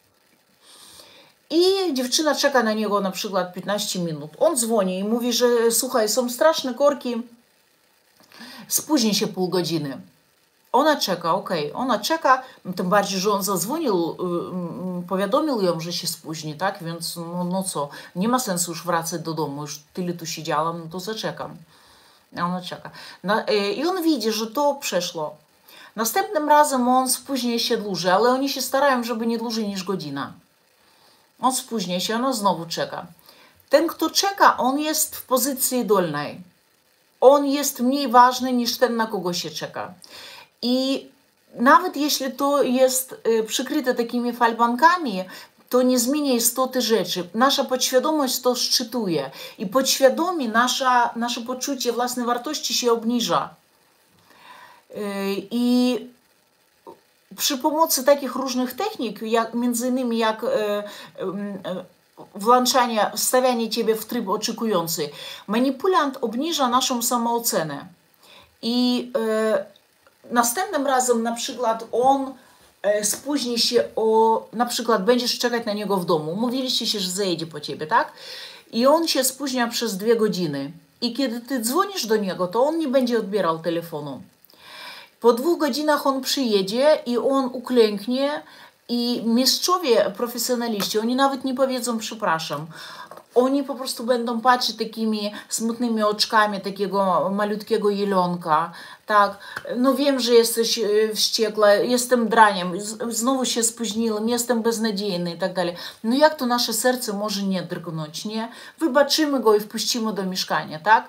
i dziewczyna czeka na niego na przykład piętnaście minut. On dzwoni i mówi, że słuchaj, są straszne korki, spóźni się pół godziny. Ona czeka, okej, okay. Ona czeka, tym bardziej, że on zadzwonił, powiadomił ją, że się spóźni, tak? Więc no, no co, nie ma sensu już wracać do domu, już tyle tu siedziałam, no to zaczekam. A ona czeka. Na, I on widzi, że to przeszło. Następnym razem on spóźnia się dłużej, ale oni się starają, żeby nie dłużej niż godzina. On spóźnia się, ona znowu czeka. Ten, kto czeka, on jest w pozycji dolnej. On jest mniej ważny niż ten, na kogo się czeka. I nawet jeśli to jest przykryte takimi falbankami, to nie zmienia istoty rzeczy. Nasza podświadomość to szczytuje i podświadomie nasza, nasze poczucie własnej wartości się obniża. I przy pomocy takich różnych technik, jak, między innymi jak włączanie, stawianie ciebie w tryb oczekujący, manipulant obniża naszą samoocenę. I następnym razem na przykład on spóźni się o, na przykład będziesz czekać na niego w domu, mówiliście się, że zajedzie po ciebie, tak? I on się spóźnia przez dwie godziny. I kiedy ty dzwonisz do niego, to on nie będzie odbierał telefonu. Po dwóch godzinach on przyjedzie i on uklęknie i mistrzowie, profesjonaliści, oni nawet nie powiedzą przepraszam. Oni po prostu będą patrzeć takimi smutnymi oczkami takiego malutkiego jelonka. Tak, no wiem, że jesteś wściekła, jestem draniem, znowu się spóźniłem, jestem beznadziejny i tak dalej. No jak to nasze serce może nie drgnąć, nie? Wybaczymy go i wpuścimy do mieszkania, tak?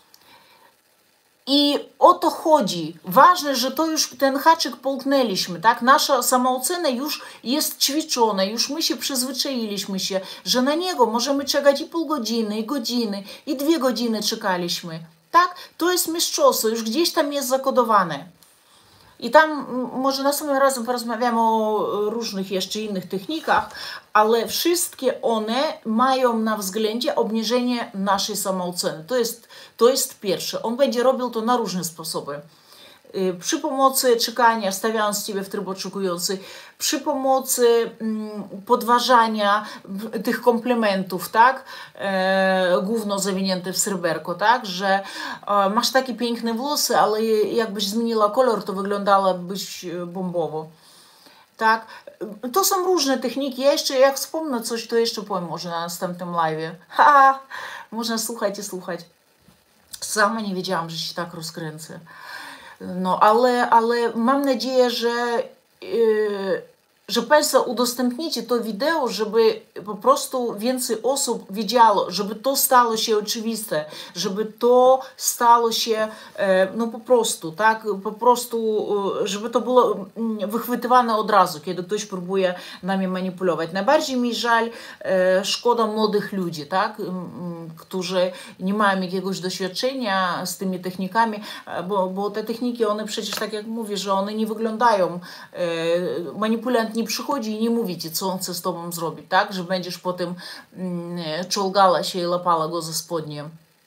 I o to chodzi. Ważne, że to już ten haczyk połknęliśmy, tak? Nasza samoocena już jest ćwiczona, już my się przyzwyczailiśmy się, że na niego możemy czekać i pół godziny, i godziny, i dwie godziny czekaliśmy. Tak? To jest mistrzostwo, już gdzieś tam jest zakodowane. I tam może następnym razem porozmawiamy o różnych jeszcze innych technikach, ale wszystkie one mają na względzie obniżenie naszej samooceny. To jest, to jest pierwsze. On będzie robił to na różne sposoby. Przy pomocy czekania, stawiając ciebie w tryb oczekujący, przy pomocy podważania tych komplementów, tak? E, gówno zawinięte w sreberko, tak? Że e, masz takie piękne włosy, ale jakbyś zmieniła kolor, to wyglądałabyś bombowo. Tak? To są różne techniki. Ja jeszcze, jak wspomnę coś, to jeszcze powiem może na następnym live'ie. Ha! Można słuchać i słuchać. Sama nie wiedziałam, że się tak rozkręcę. No, ale, ale mam nadzieję, że, yy, że Państwo udostępnicie to wideo, żeby po prostu więcej osób wiedziało, żeby to stało się oczywiste, żeby to stało się, e, no po prostu, tak, po prostu, żeby to było wychwytywane od razu, kiedy ktoś próbuje nami manipulować. Najbardziej mi żal, e, szkoda młodych ludzi, tak, którzy nie mają jakiegoś doświadczenia z tymi technikami, bo, bo te techniki, one przecież, tak jak mówię, że one nie wyglądają, e, manipulant nie przychodzi i nie mówi ci, co on chce z tobą zrobić, tak, że będziesz potem mm, czołgała się i łapała go za spodnie.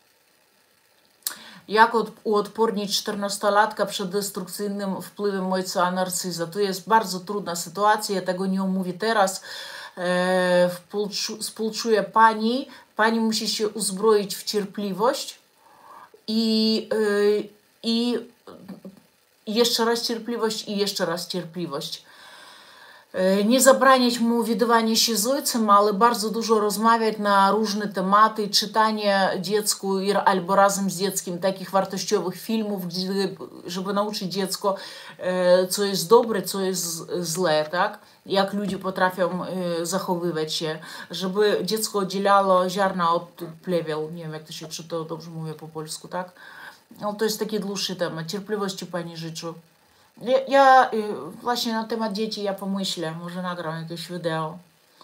Jak od, uodpornić czternastolatka przed destrukcyjnym wpływem ojca narcyza? To jest bardzo trudna sytuacja, ja tego nie omówię teraz. E, współczuję pani. Pani musi się uzbroić w cierpliwość i, e, i jeszcze raz cierpliwość i jeszcze raz cierpliwość. Nie zabraniać mu widywania się z ojcem, ale bardzo dużo rozmawiać na różne tematy, czytanie dziecku albo razem z dzieckiem takich wartościowych filmów, żeby nauczyć dziecko, co jest dobre, co jest złe, tak? Jak ludzie potrafią zachowywać się, żeby dziecko oddzielało ziarna od plewieł. Nie wiem, jak to się czyta, dobrze mówię po polsku, tak? No, to jest taki dłuższy temat. Cierpliwości pani życzę. Ja, ja właśnie na temat dzieci ja pomyślę, może nagram jakieś wideo.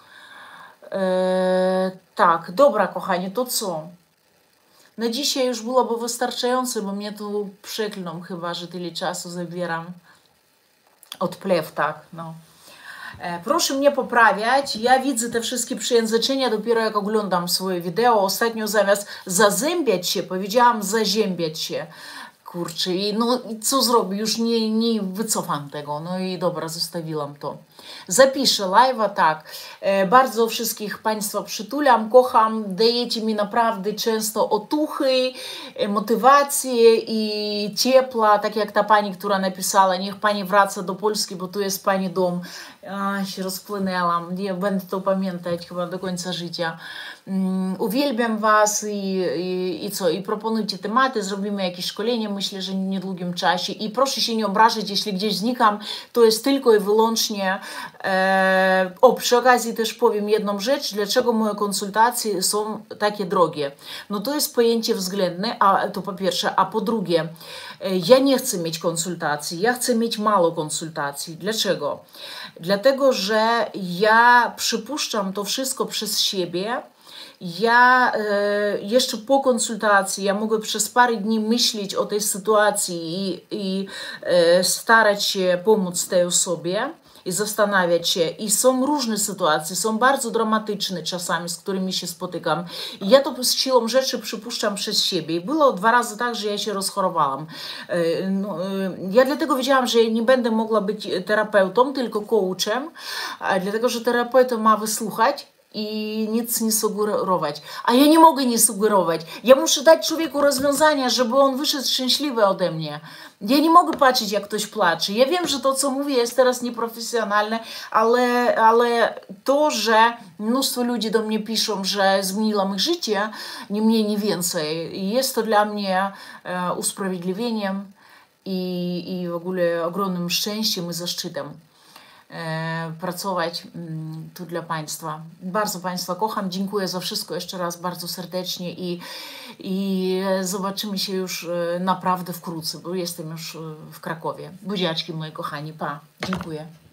E, tak, dobra kochani, to co? Na dzisiaj już byłoby wystarczające, bo mnie tu przeklną chyba, że tyle czasu zabieram. Od plew, tak, no. Proszę mnie poprawiać, ja widzę te wszystkie przejęzyczenia dopiero jak oglądam swoje wideo. Ostatnio zamiast zazębiać się, powiedziałam zaziębiać się. Kurczę, i no i co zrobię? Już nie, nie wycofam tego. No i dobra, zostawiłam to. Zapiszę live'a, tak. E, bardzo wszystkich Państwa przytulam, kocham. Dajecie mi naprawdę często otuchy, e, motywację i ciepła, tak jak ta pani, która napisała, niech pani wraca do Polski, bo tu jest pani dom. A, się rozpłynęłam. Ja będę to pamiętać chyba do końca życia. Um, uwielbiam Was i, i, i co? I proponujcie tematy, zrobimy jakieś szkolenie, myślę, że w niedługim czasie. I proszę się nie obrażać, jeśli gdzieś znikam, to jest tylko i wyłącznie... E, o, przy okazji też powiem jedną rzecz, dlaczego moje konsultacje są takie drogie. No to jest pojęcie względne, a to po pierwsze, a po drugie, e, ja nie chcę mieć konsultacji, ja chcę mieć mało konsultacji. Dlaczego? Dlatego, że ja przypuszczam to wszystko przez siebie. Ja e, jeszcze po konsultacji, ja mogę przez parę dni myśleć o tej sytuacji i, i e, starać się pomóc tej osobie i zastanawiać się. I są różne sytuacje, są bardzo dramatyczne czasami, z którymi się spotykam. I ja to z siłą rzeczy przypuszczam przez siebie. I było dwa razy tak, że ja się rozchorowałam. E, no, e, ja dlatego wiedziałam, że ja nie będę mogła być terapeutą, tylko coachem, dlatego że terapeuta ma wysłuchać i nic nie sugerować. A ja nie mogę nie sugerować. Ja muszę dać człowieku rozwiązania, żeby on wyszedł szczęśliwy ode mnie. Ja nie mogę patrzeć, jak ktoś płacze. Ja wiem, że to, co mówię, jest teraz nieprofesjonalne, ale, ale to, że mnóstwo ludzi do mnie piszą, że zmieniłam ich życie, nie mniej, nie więcej. I jest to dla mnie e, usprawiedliwieniem i, i w ogóle ogromnym szczęściem i zaszczytem pracować tu dla Państwa. Bardzo Państwa kocham, dziękuję za wszystko jeszcze raz bardzo serdecznie i, i zobaczymy się już naprawdę wkrótce, bo jestem już w Krakowie. Buziaczki moi kochani, pa, dziękuję.